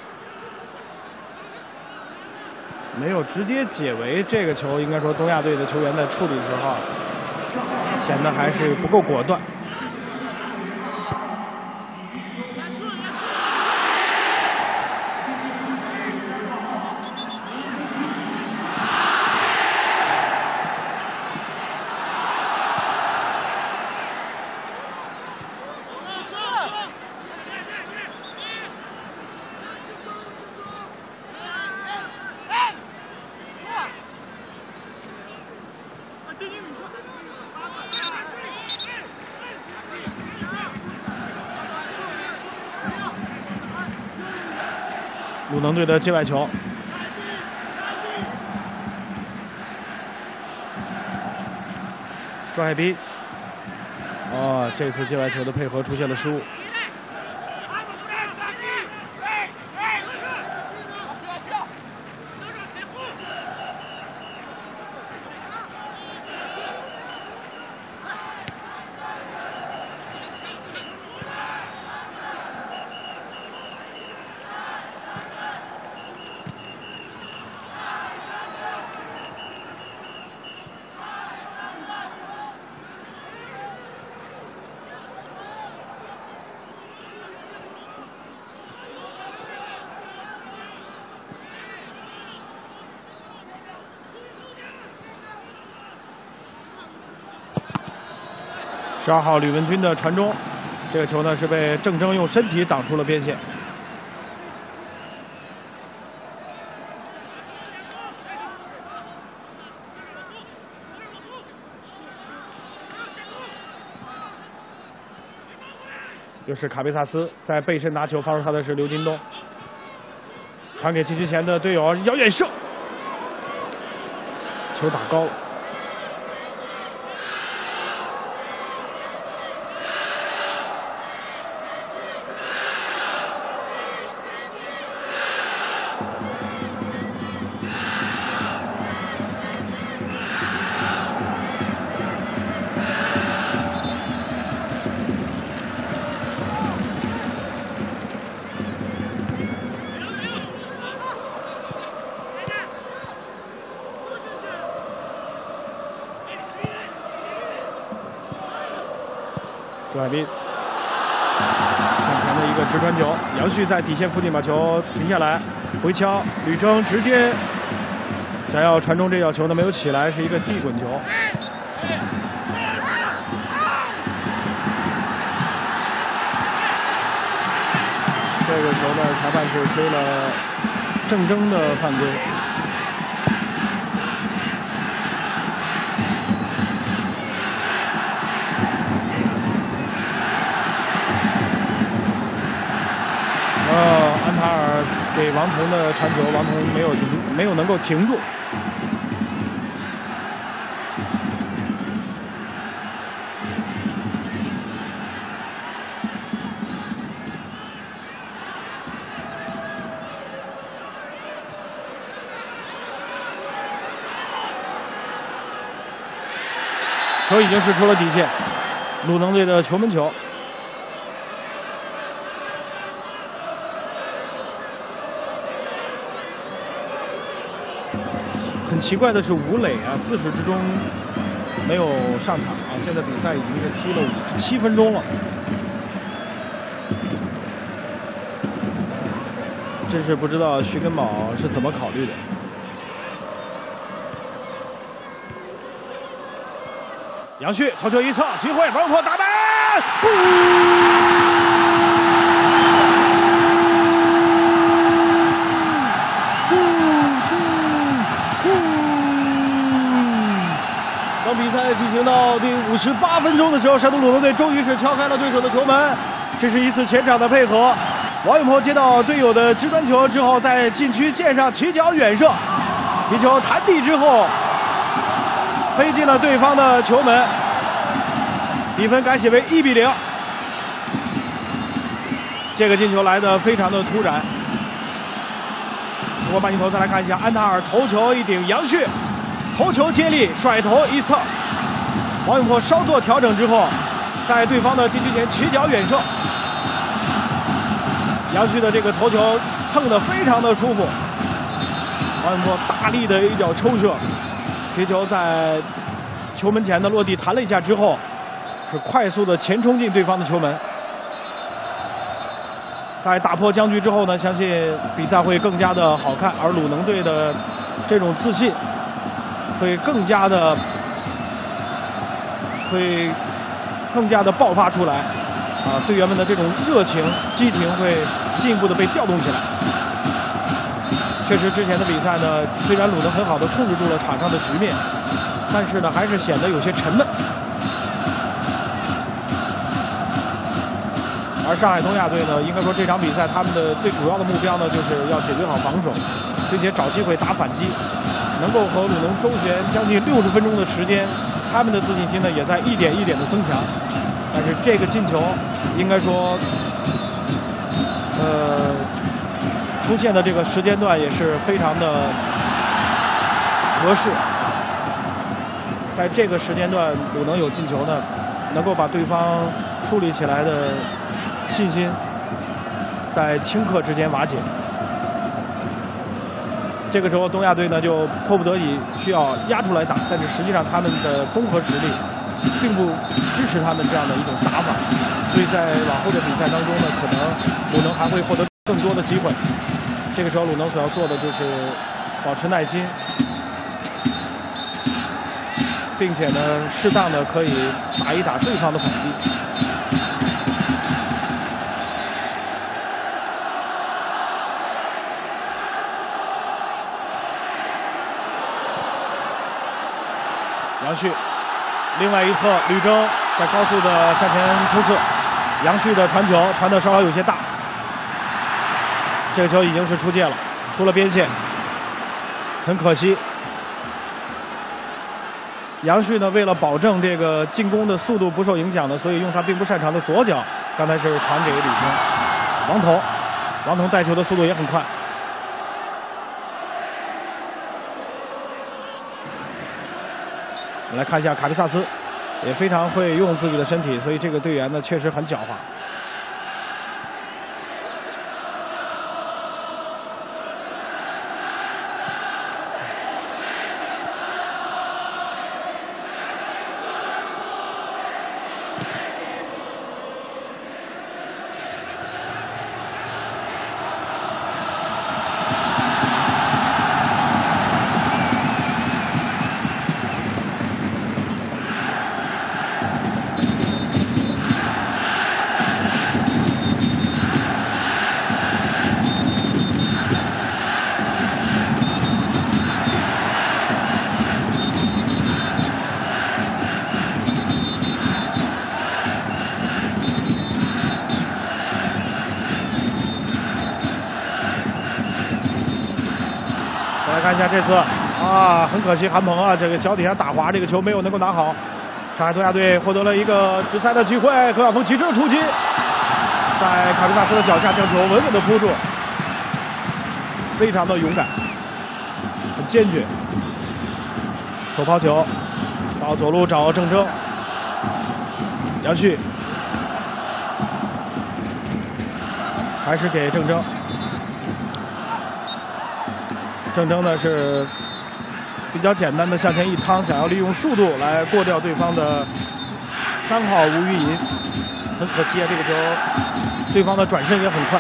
没有直接解围。这个球应该说东亚队的球员在处理的时候，显得还是不够果断。鲁能队的界外球，庄海滨，这次界外球的配合出现了失误。 12号吕文君的传中，这个球呢是被郑铮用身体挡出了边线。又是卡贝萨斯在背身拿球，防守他的是刘金东，传给禁区前的队友，遥远射，球打高了。 朱海滨向前的一个直传球，杨旭在底线附近把球停下来，回敲，吕征直接想要传中这脚球呢没有起来，是一个地滚球。这个球呢，裁判是吹了郑铮的犯规。 安塔尔给王彤的传球，王彤没有能够停住。球已经是出了底线，鲁能队的球门球。 很奇怪的是，吴磊啊，自始至终没有上场啊。现在比赛已经是踢了57分钟了，真是不知道徐根宝是怎么考虑的。杨旭头球一侧，机会，王破打门，当比赛进行到第58分钟的时候，山东鲁能队终于是敲开了对手的球门。这是一次前场的配合。王永波接到队友的直传球之后，在禁区线上起脚远射，皮球弹地之后飞进了对方的球门，比分改写为1比0。这个进球来得非常的突然。通过慢镜头再来看一下，安塔尔头球一顶，杨旭。 头球接力，甩头一侧，王永珀稍作调整之后，在对方的禁区前起脚远射。杨旭的这个头球蹭得非常的舒服，王永珀大力的一脚抽射，皮球在球门前的落地弹了一下之后，是快速的前冲进对方的球门。在打破僵局之后呢，相信比赛会更加的好看，而鲁能队的这种自信。 会更加的爆发出来，啊，队员们的这种热情、激情会进一步的被调动起来。确实，之前的比赛呢，虽然鲁能很好的控制住了场上的局面，但是呢，还是显得有些沉闷。而上海东亚队呢，应该说这场比赛他们的最主要的目标呢，就是要解决好防守，并且找机会打反击。 能够和鲁能周旋将近60分钟的时间，他们的自信心呢也在一点一点的增强。但是这个进球，应该说，出现的这个时间段也是非常的合适。在这个时间段，鲁能有进球呢，能够把对方树立起来的信心，在顷刻之间瓦解。 这个时候，东亚队呢就迫不得已需要压出来打，但是实际上他们的综合实力并不支持他们这样的一种打法，所以在往后的比赛当中呢，可能鲁能还会获得更多的机会。这个时候，鲁能所要做的就是保持耐心， 并且呢，适当的可以打一打对方的反击。杨旭，另外一侧吕征在高速的向前冲刺，杨旭的传球传的稍稍有些大，这个球已经是出界了，出了边线，很可惜。杨旭呢，为了保证这个进攻的速度不受影响呢，所以用他并不擅长的左脚，刚才是传给吕征。王彤带球的速度也很快。我们来看一下卡皮萨斯，也非常会用自己的身体，所以这个队员呢确实很狡猾。看一下这次啊，很可惜韩鹏啊，这个脚底下打滑，这个球没有能够拿好。上海东亚队获得了一个直塞的机会，何晓峰及时的出击，在卡皮萨斯的脚下将球稳稳的扑住，非常的勇敢，很坚决。手抛球到左路找郑铮，杨旭还是给郑铮。郑铮呢是比较简单的向前一趟，想要利用速度来过掉对方的3号吴玉银。很可惜啊，这个球对方的转身也很快。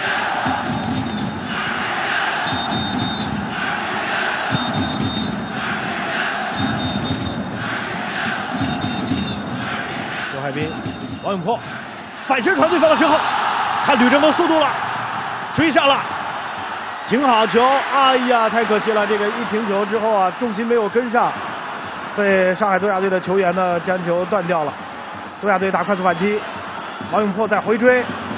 周海滨、王永珀反身传对方的身后，看吕征的速度了，追上了。停好球，哎呀，太可惜了！这个一停球之后啊，重心没有跟上，被上海东亚队的球员呢将球断掉了。东亚队打快速反击，王永珀在回追，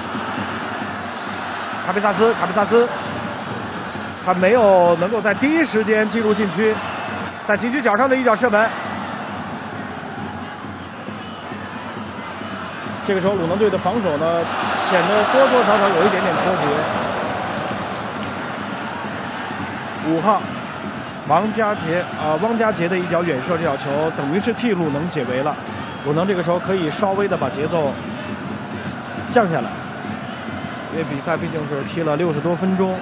卡皮萨斯，他没有能够在第一时间进入禁区，在禁区角上的一脚射门。这个时候鲁能队的防守呢，显得多多少少有一点点脱节。5号汪家杰的一脚远射，这脚球等于是替鲁能解围了。鲁能这个时候可以稍微的把节奏降下来，因为比赛毕竟是踢了60多分钟，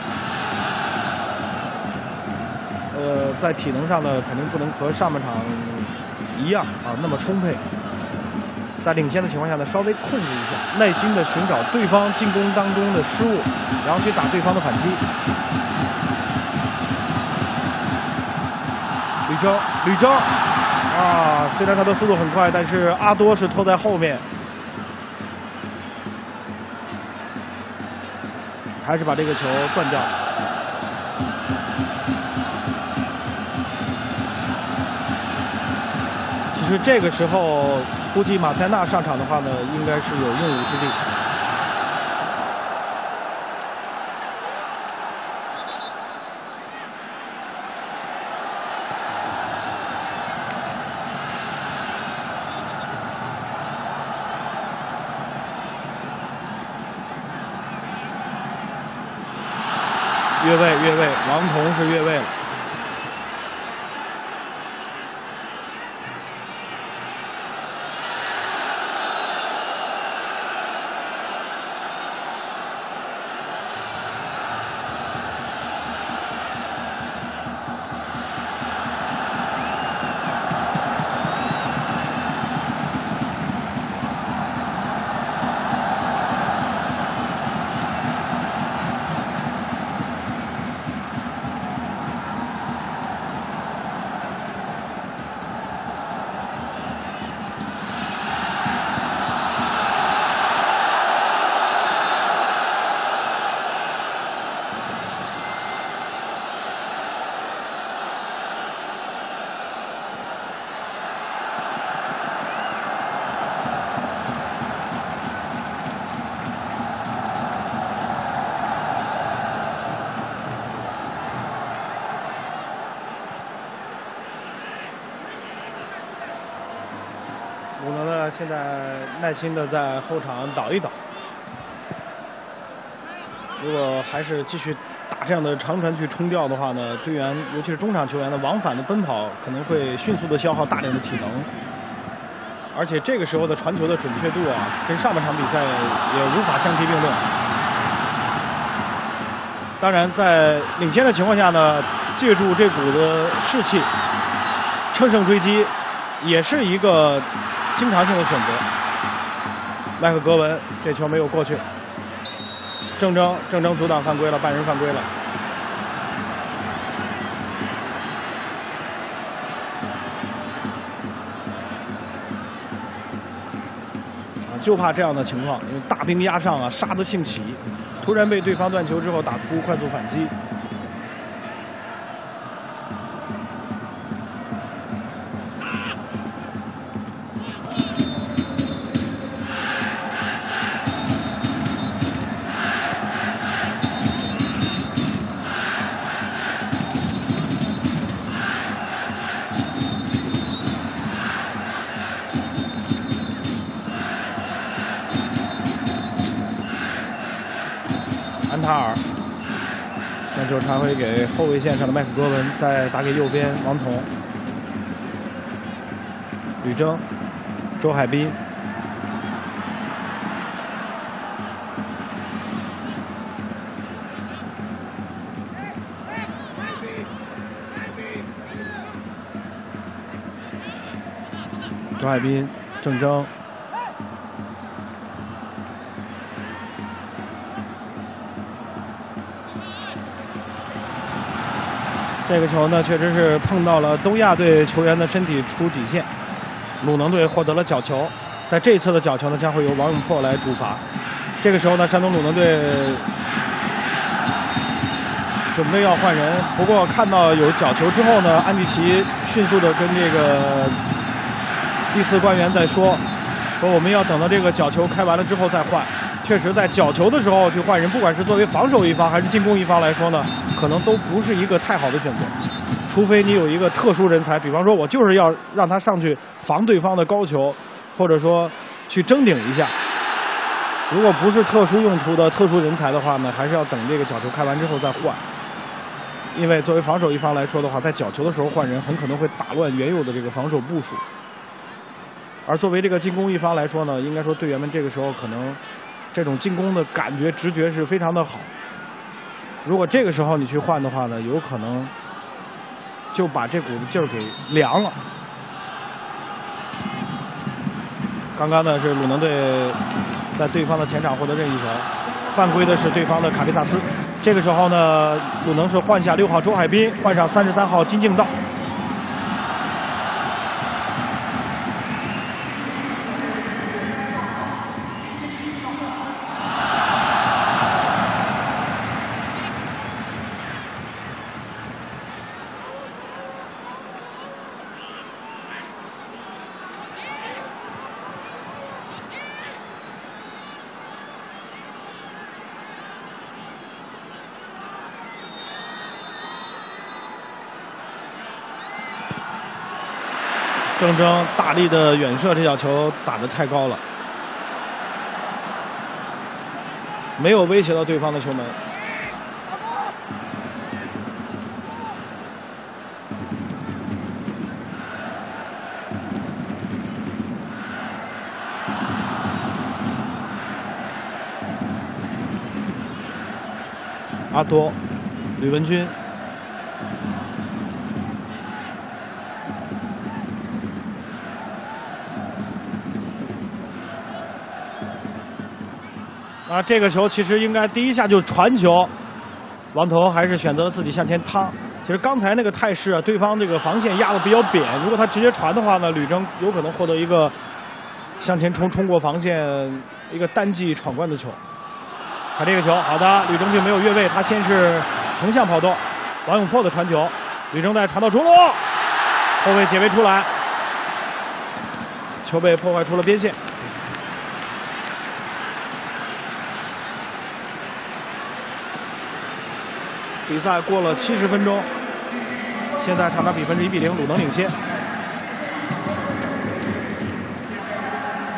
在体能上呢肯定不能和上半场一样啊那么充沛。在领先的情况下呢，稍微控制一下，耐心的寻找对方进攻当中的失误，然后去打对方的反击。吕征啊，虽然他的速度很快，但是阿多是拖在后面，还是把这个球断掉。其实这个时候，估计马塞纳上场的话呢，应该是有用武之地。越位，王彤是越位了。 现在耐心的在后场倒一倒。如果还是继续打这样的长传去冲吊的话呢，队员尤其是中场球员的往返的奔跑可能会迅速的消耗大量的体能，而且这个时候的传球的准确度啊，跟上半场比赛也无法相提并论。当然，在领先的情况下呢，借助这股子士气，乘胜追击，也是一个经常性的选择。麦克格文这球没有过去。郑铮阻挡犯规了，半人犯规了。就怕这样的情况，因为大兵压上啊，杀得兴起，突然被对方断球之后打出快速反击。安塔尔，那就传回给后卫线上的麦克格文，再打给右边王彤、吕征、周海滨。周海滨、郑铮。这个球呢，确实是碰到了东亚队球员的身体出底线，鲁能队获得了角球。在这一侧的角球呢，将会由王永珀来主罚。这个时候呢，山东鲁能队准备要换人，不过看到有角球之后呢，安迪奇迅速的跟这个第4官员在说我们要等到这个角球开完了之后再换。确实，在角球的时候去换人，不管是作为防守一方还是进攻一方来说呢，可能都不是一个太好的选择。除非你有一个特殊人才，比方说我就是要让他上去防对方的高球，或者说去争顶一下。如果不是特殊用途的特殊人才的话呢，还是要等这个角球开完之后再换。因为作为防守一方来说的话，在角球的时候换人，很可能会打乱原有的这个防守部署。而作为这个进攻一方来说呢，应该说队员们这个时候可能这种进攻的感觉直觉是非常的好。如果这个时候你去换的话呢，有可能就把这股子劲儿给凉了。刚刚呢是鲁能队在对方的前场获得任意球，犯规的是对方的卡利萨斯。这个时候呢，鲁能是换下6号周海滨，换上33号金敬道。郑铮大力的远射，这脚球打得太高了，没有威胁到对方的球门。阿多、吕文君。这个球其实应该第一下就传球，王彤还是选择了自己向前趟。其实刚才那个态势啊，对方这个防线压得比较扁，如果他直接传的话呢，吕征有可能获得一个向前冲过防线，一个单骑闯关的球。看这个球，好的，吕征并没有越位，他先是横向跑动，王永珀的传球，吕征再传到中路，后卫解围出来，球被破坏出了边线。比赛过了70分钟，现在场上比分是1比0，鲁能领先。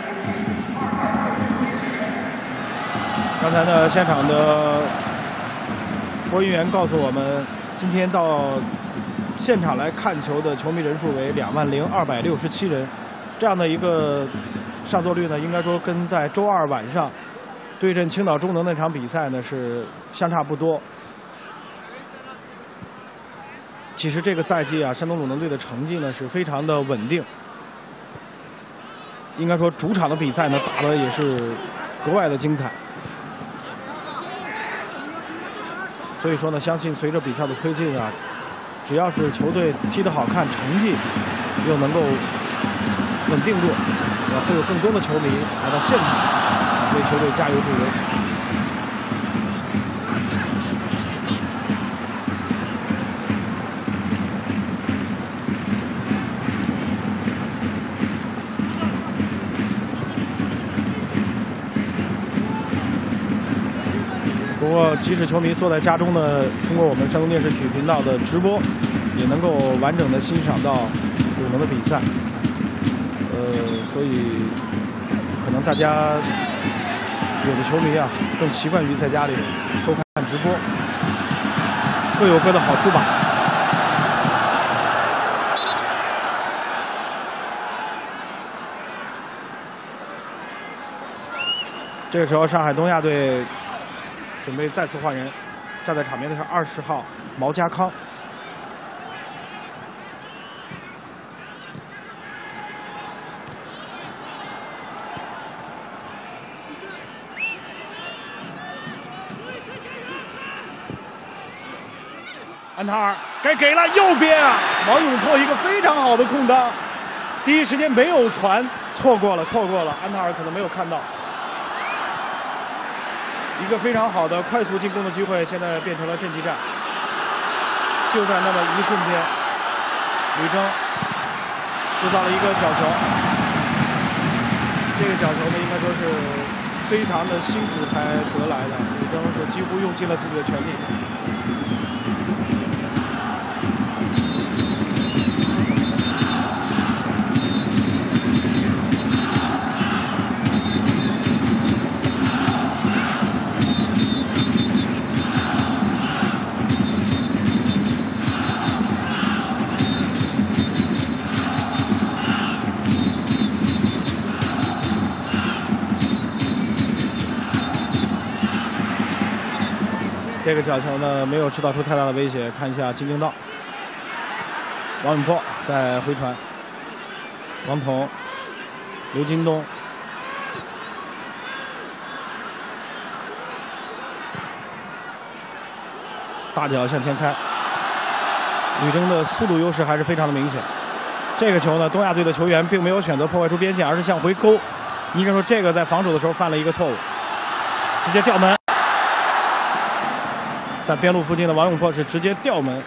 刚才呢，现场的播音员告诉我们，今天到现场来看球的球迷人数为20267人，这样的一个上座率呢，应该说跟在周二晚上对阵青岛中能那场比赛呢是相差不多。其实这个赛季啊，山东鲁能队的成绩呢是非常的稳定，应该说主场的比赛呢打得也是格外的精彩。所以说呢，相信随着比赛的推进啊，只要是球队踢得好看，成绩又能够稳定住，会有更多的球迷来到现场为球队加油助威。不过，即使球迷坐在家中呢，通过我们山东电视体育频道的直播，也能够完整的欣赏到鲁能的比赛。所以可能大家有的球迷啊，更习惯于在家里收看直播，各有各的好处吧。这个时候，上海东亚队准备再次换人，站在场边的是20号毛家康。安塔尔该给了，右边啊，王永珀一个非常好的空当，第一时间没有传，错过了，安塔尔可能没有看到。一个非常好的快速进攻的机会，现在变成了阵地战。就在那么一瞬间，吕征制造了一个角球。这个角球呢，应该说是非常的辛苦才得来的。吕征是几乎用尽了自己的全力。这个角球呢，没有制造出太大的威胁。看一下金京道，王永珀在回传，王彤、刘金东，大脚向前开。吕征的速度优势还是非常的明显。这个球呢，东亚队的球员并没有选择破坏出边线，而是向回勾。应该说，这个在防守的时候犯了一个错误，直接吊门。在边路附近的王永珀是直接吊门。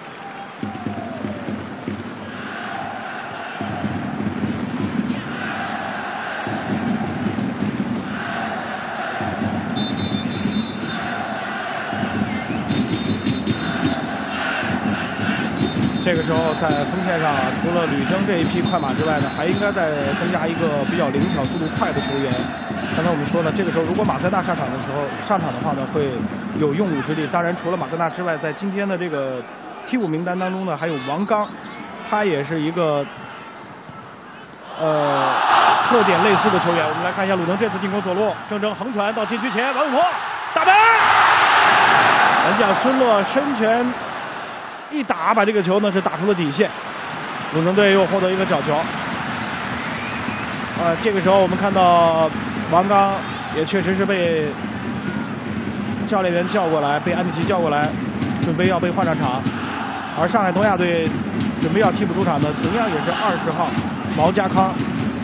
这个时候在锋线上，除了吕征这一匹快马之外呢，还应该再增加一个比较灵巧、速度快的球员。刚才我们说了，这个时候如果马塞纳上场的话呢，会有用武之地。当然，除了马塞纳之外，在今天的这个替补名单当中呢，还有王刚，他也是一个特点类似的球员。我们来看一下鲁能这次进攻左路，郑铮横传到禁区前，王永珀打门，门将孙乐伸拳一打，把这个球呢是打出了底线。鲁能队又获得一个角球。这个时候我们看到王刚也确实是被教练员叫过来，被安迪奇叫过来，准备要被换上场。而上海东亚队准备要替补出场的，同样也是20号毛家康。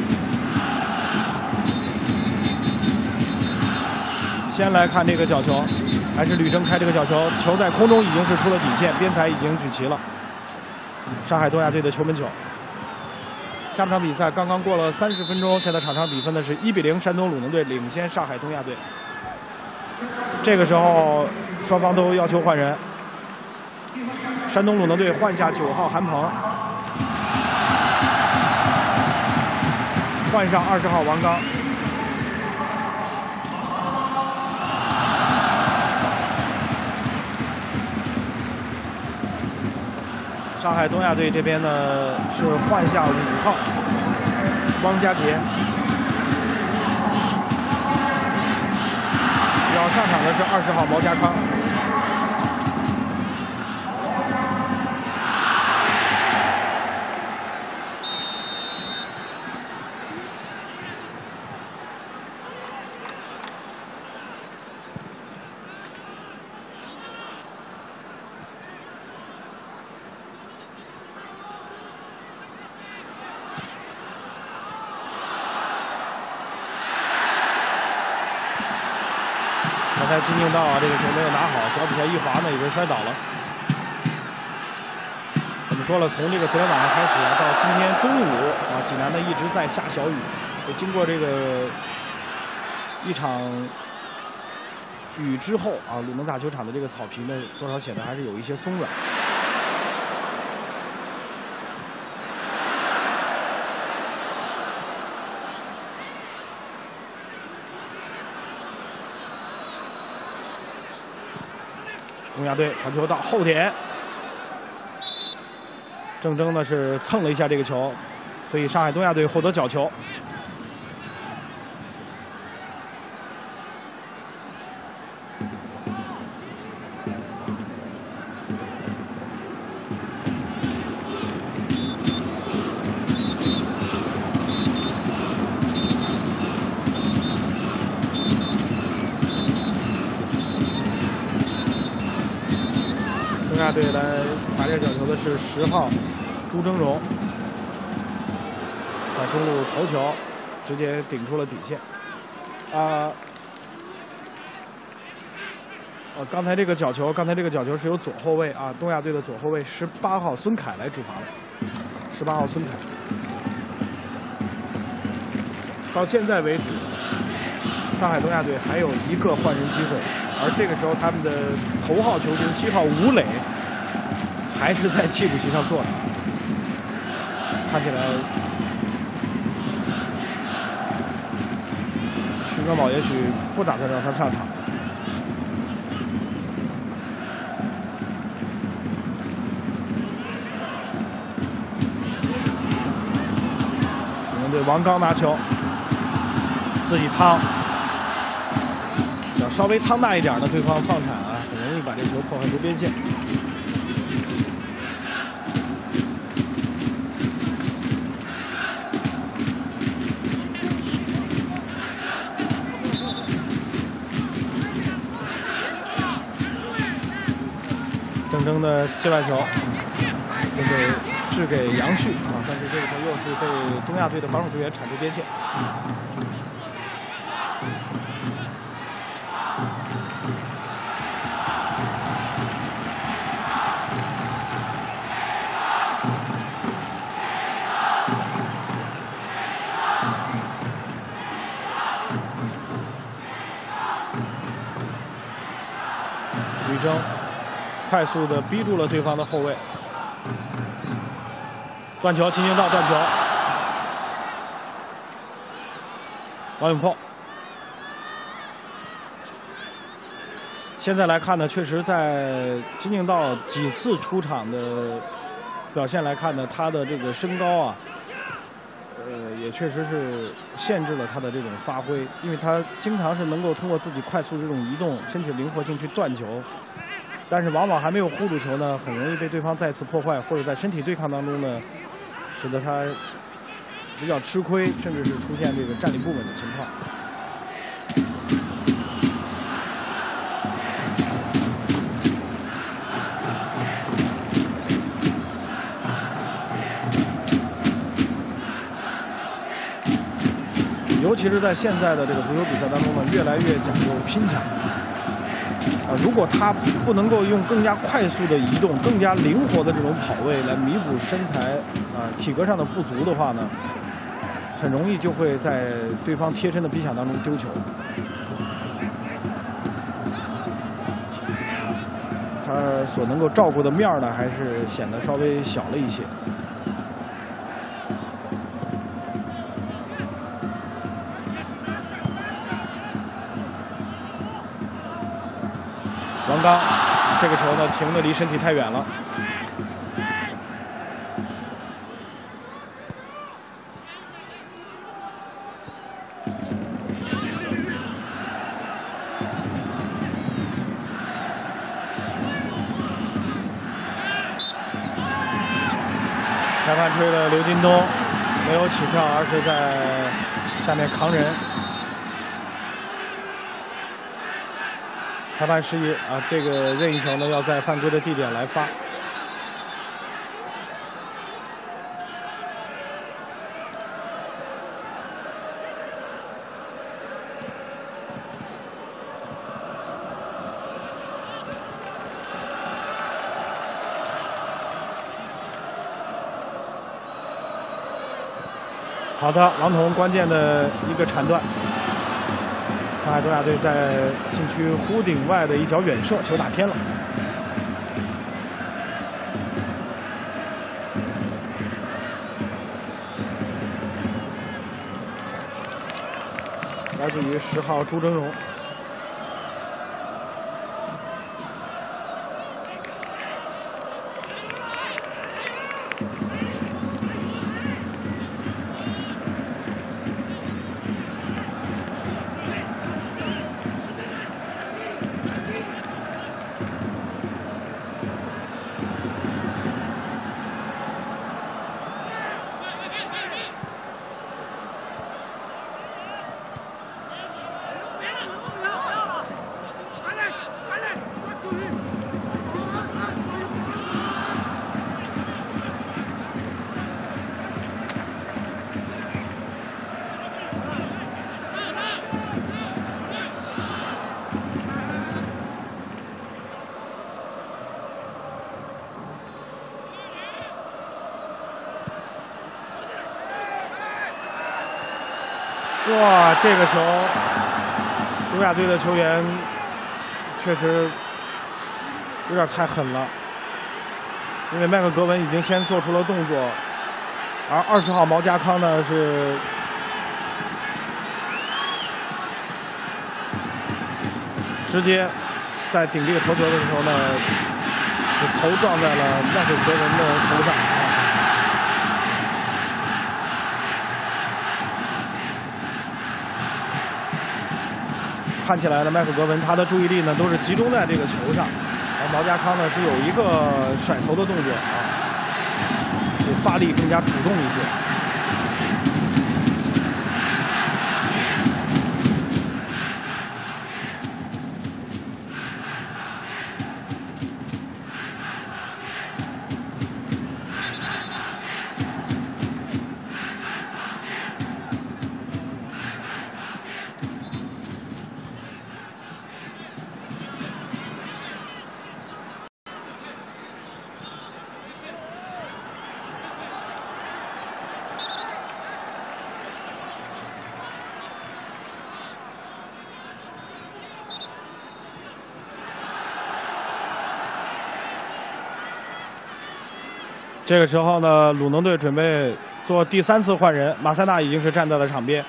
先来看这个角球，还是吕征开这个角球，球在空中已经是出了底线，边裁已经举齐了。上海东亚队的球门球。下半场比赛刚刚过了30分钟，现在场上比分呢是1-0，山东鲁能队领先上海东亚队。这个时候双方都要求换人，山东鲁能队换下9号韩鹏，换上20号王刚。 上海东亚队这边呢是换下5号汪家杰，要上场的是20号毛家康。在金敬道啊，这个球没有拿好，脚底下一滑呢，以为摔倒了。我们说了，从这个昨天晚上开始啊，到今天中午啊，济南呢一直在下小雨。经过这个一场雨之后啊，鲁能大球场的这个草皮呢，多少显得还是有一些松软。东亚队传球到后点，郑铮呢是蹭了一下这个球，所以上海东亚队获得角球。东亚队来罚这个角球的是10号朱峥嵘，在中路头球，直接顶出了底线。刚才这个角球是由左后卫啊，东亚队的左后卫18号孙凯来主罚的。18号孙凯，到现在为止，上海东亚队还有1个换人机会。而这个时候，他们的头号球星7号吴磊还是在替补席上坐着，看起来徐根宝也许不打算让他上场。我们队王刚拿球，自己趟。稍微趟大一点呢，对方放铲啊，很容易把这球破坏出边线。郑铮的界外球，这个掷给杨旭啊，但是这个球又是被东亚队的防守球员铲出边线。吕征快速的逼住了对方的后卫，断球，金敬道断球，王永珀。现在来看呢，确实在金敬道几次出场的表现来看呢，他的这个身高啊，也确实是限制了他的这种发挥，因为他经常是能够通过自己快速这种移动、身体灵活性去断球，但是往往还没有护住球呢，很容易被对方再次破坏，或者在身体对抗当中呢，使得他比较吃亏，甚至是出现这个站立不稳的情况。尤其是在现在的这个足球比赛当中呢，越来越讲究拼抢。如果他不能够用更加快速的移动、更加灵活的这种跑位来弥补身材体格上的不足的话呢，很容易就会在对方贴身的逼抢当中丢球。他所能够照顾的面呢，还是显得稍微小了一些。王刚这个球呢停的离身体太远了。 裁判吹了刘金东没有起跳，而是在下面扛人。裁判示意啊，这个任意球呢要在犯规的地点来发。好的，王彤关键的一个铲断。上海东亚队在禁区弧顶外的一脚远射，球打偏了。来自于10号朱峥嵘。哇，这个球，东亚队的球员确实有点太狠了，因为麦克格文已经先做出了动作，而20号毛家康呢是直接在顶这个头球的时候呢，就头撞在了麦克格文的头上。看起来呢，麦克格文他的注意力呢都是集中在这个球上，而毛家康呢是有一个甩头的动作啊，就发力更加主动一些。这个时候呢，鲁能队准备做第3次换人，马塞纳已经是站在了场边。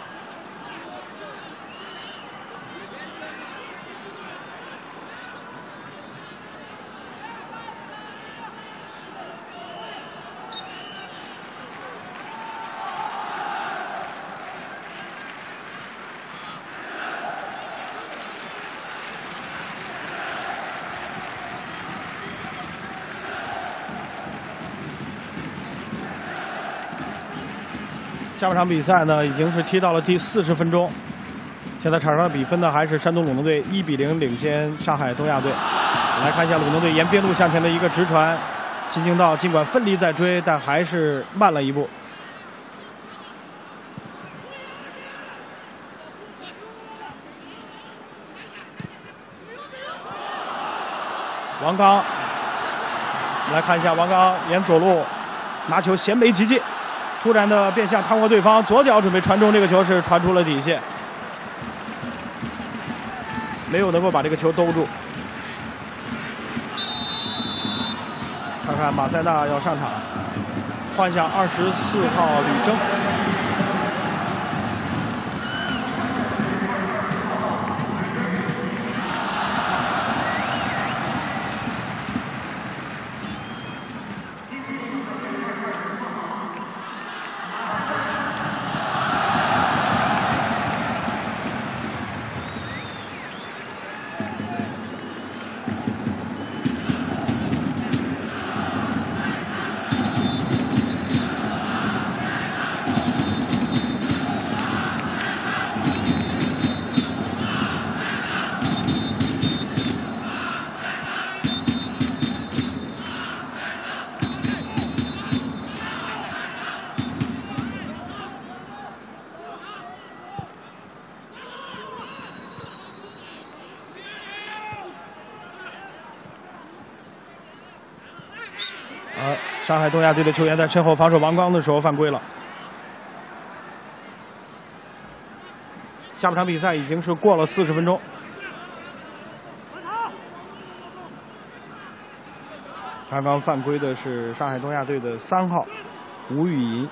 下半场比赛呢，已经是踢到了第40分钟。现在场上的比分呢，还是山东鲁能队1比0领先上海东亚队。来看一下鲁能队沿边路向前的一个直传，金敬道尽管奋力在追，但还是慢了一步。王刚，来看一下王刚沿左路拿球衔枚急进。突然的变向趟过对方，左脚准备传中，这个球是传出了底线，没有能够把这个球兜住。看看马塞纳要上场，换下24号吕征。 上海东亚队的球员在身后防守王刚的时候犯规了。下半场比赛已经是过了40分钟。刚刚犯规的是上海东亚队的3号吴雨怡。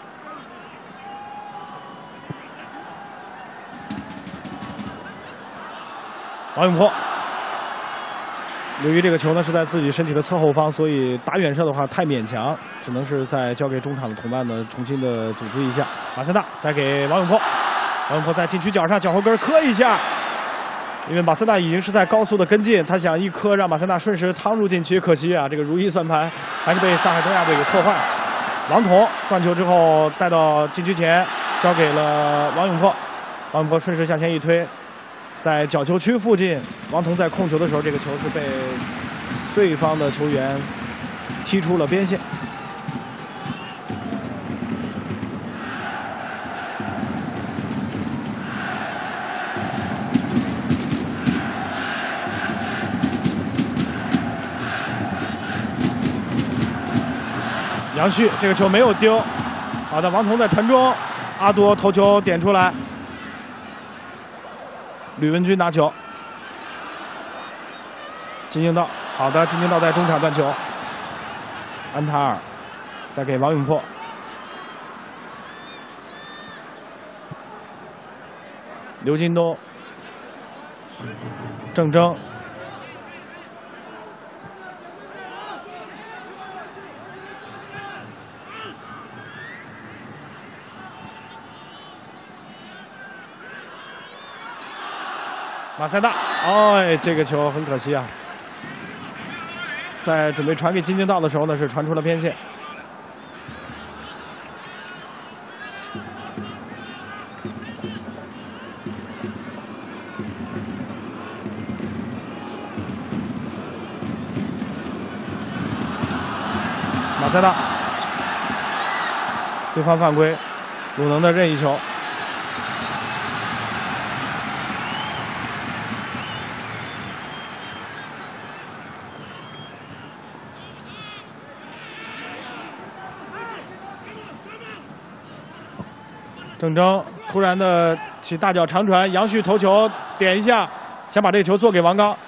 王永珀。 由于这个球呢是在自己身体的侧后方，所以打远射的话太勉强，只能是再交给中场的同伴呢重新的组织一下。马塞纳再给王永珀，王永珀在禁区角上脚后跟磕一下，因为马塞纳已经是在高速的跟进，他想一磕让马塞纳顺势趟入禁区，可惜啊这个如意算盘还是被上海东亚队给破坏。王彤断球之后带到禁区前，交给了王永珀，王永珀顺势向前一推。 在角球区附近，王彤在控球的时候，这个球是被对方的球员踢出了边线。杨旭这个球没有丢，好的，王彤在传中，阿多头球点出来。 吕文君拿球，金敬道，好的，金敬道在中场断球，安塔尔再给王永珀，刘金东，郑铮，马塞纳，哎，这个球很可惜啊，在准备传给金敬道的时候呢，是传出了边线。马塞纳，对方犯规，鲁能的任意球。 郑铮突然的起大脚长传，杨旭头球点一下，想把这个球做给王刚，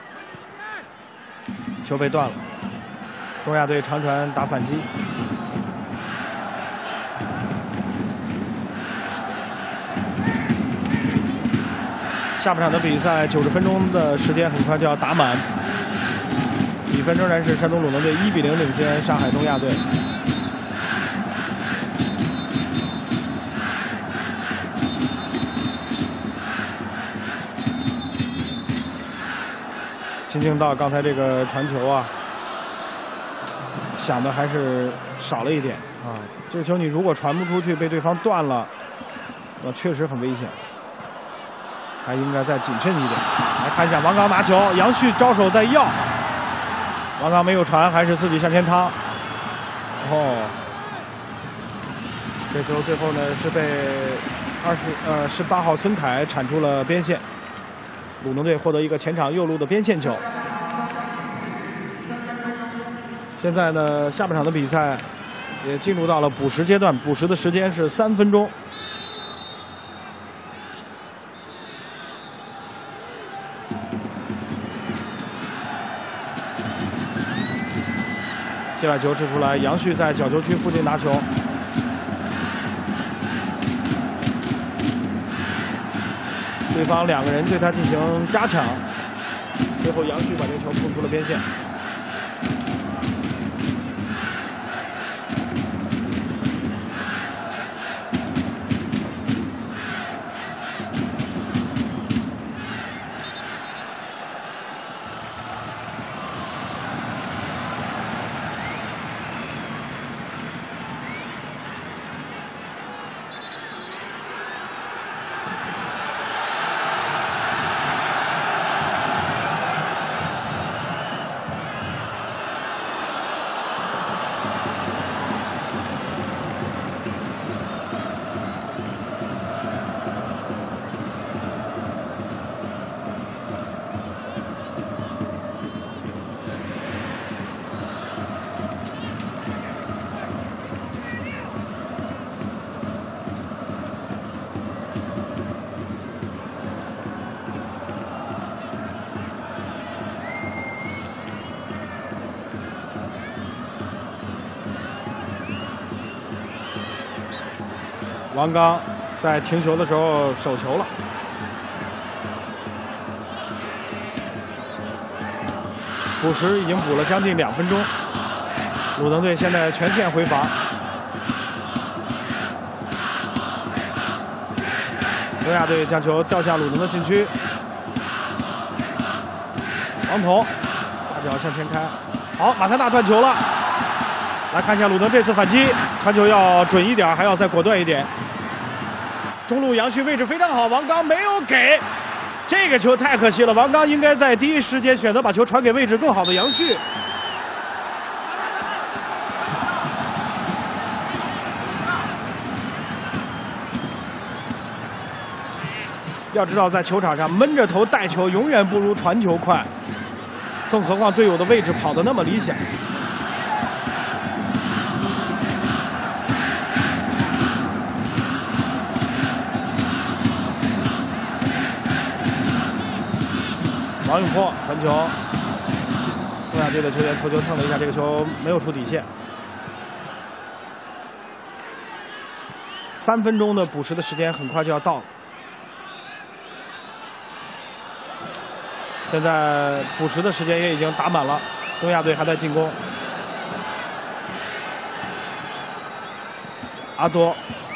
球被断了。东亚队长传打反击。下半场的比赛90分钟的时间很快就要打满，比分仍然是山东鲁能队1比0领先上海东亚队。 金敬道刚才这个传球啊，想的还是少了一点啊。这个球你如果传不出去，被对方断了，那确实很危险，还应该再谨慎一点。来看一下王刚拿球，杨旭招手在要，王刚没有传，还是自己向前趟。哦，这球最后呢是被18号孙凯铲出了边线。 鲁能队获得一个前场右路的边线球。现在呢，下半场的比赛也进入到了补时阶段，补时的时间是3分钟。界外球掷出来，杨旭在角球区附近拿球。 对方2个人对他进行加抢，最后杨旭把这个球扑出了边线。 王刚在停球的时候手球了。补时已经补了将近2分钟，鲁能队现在全线回防。东亚队将球调向鲁能的禁区，王彤大脚向前开，好，马塞纳断球了。来看一下鲁能这次反击，传球要准一点，还要再果断一点。中路杨旭位置非常好，王刚没有给。这个球太可惜了，王刚应该在第一时间选择把球传给位置更好的杨旭。要知道，在球场上闷着头带球永远不如传球快，更何况队友的位置跑得那么理想。王永珀传球，东亚队的球员头球蹭了一下，这个球没有出底线。3分钟的补时的时间很快就要到了。现在补时的时间也已经打满了，东亚队还在进攻。阿多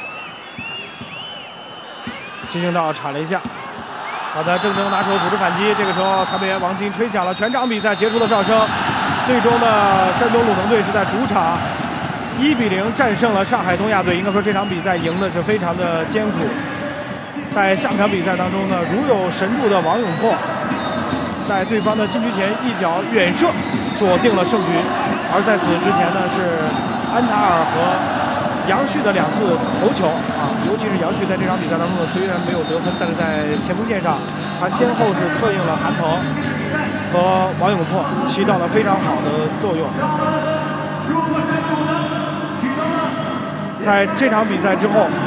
进行到铲了一下。好的，郑铮拿球组织反击，这个时候裁判员王金吹响了全场比赛结束的哨声。最终的山东鲁能队是在主场1-0战胜了上海东亚队。应该说这场比赛赢的是非常的艰苦。在下场比赛当中呢，如有神助的王永珀在对方的禁区前一脚远射锁定了胜局。而在此之前呢，是安塔尔和杨旭的2次头球啊，尤其是杨旭在这场比赛当中呢，虽然没有得分，但是在前锋线上，他先后是策应了韩鹏和王永珀，起到了非常好的作用。在这场比赛之后，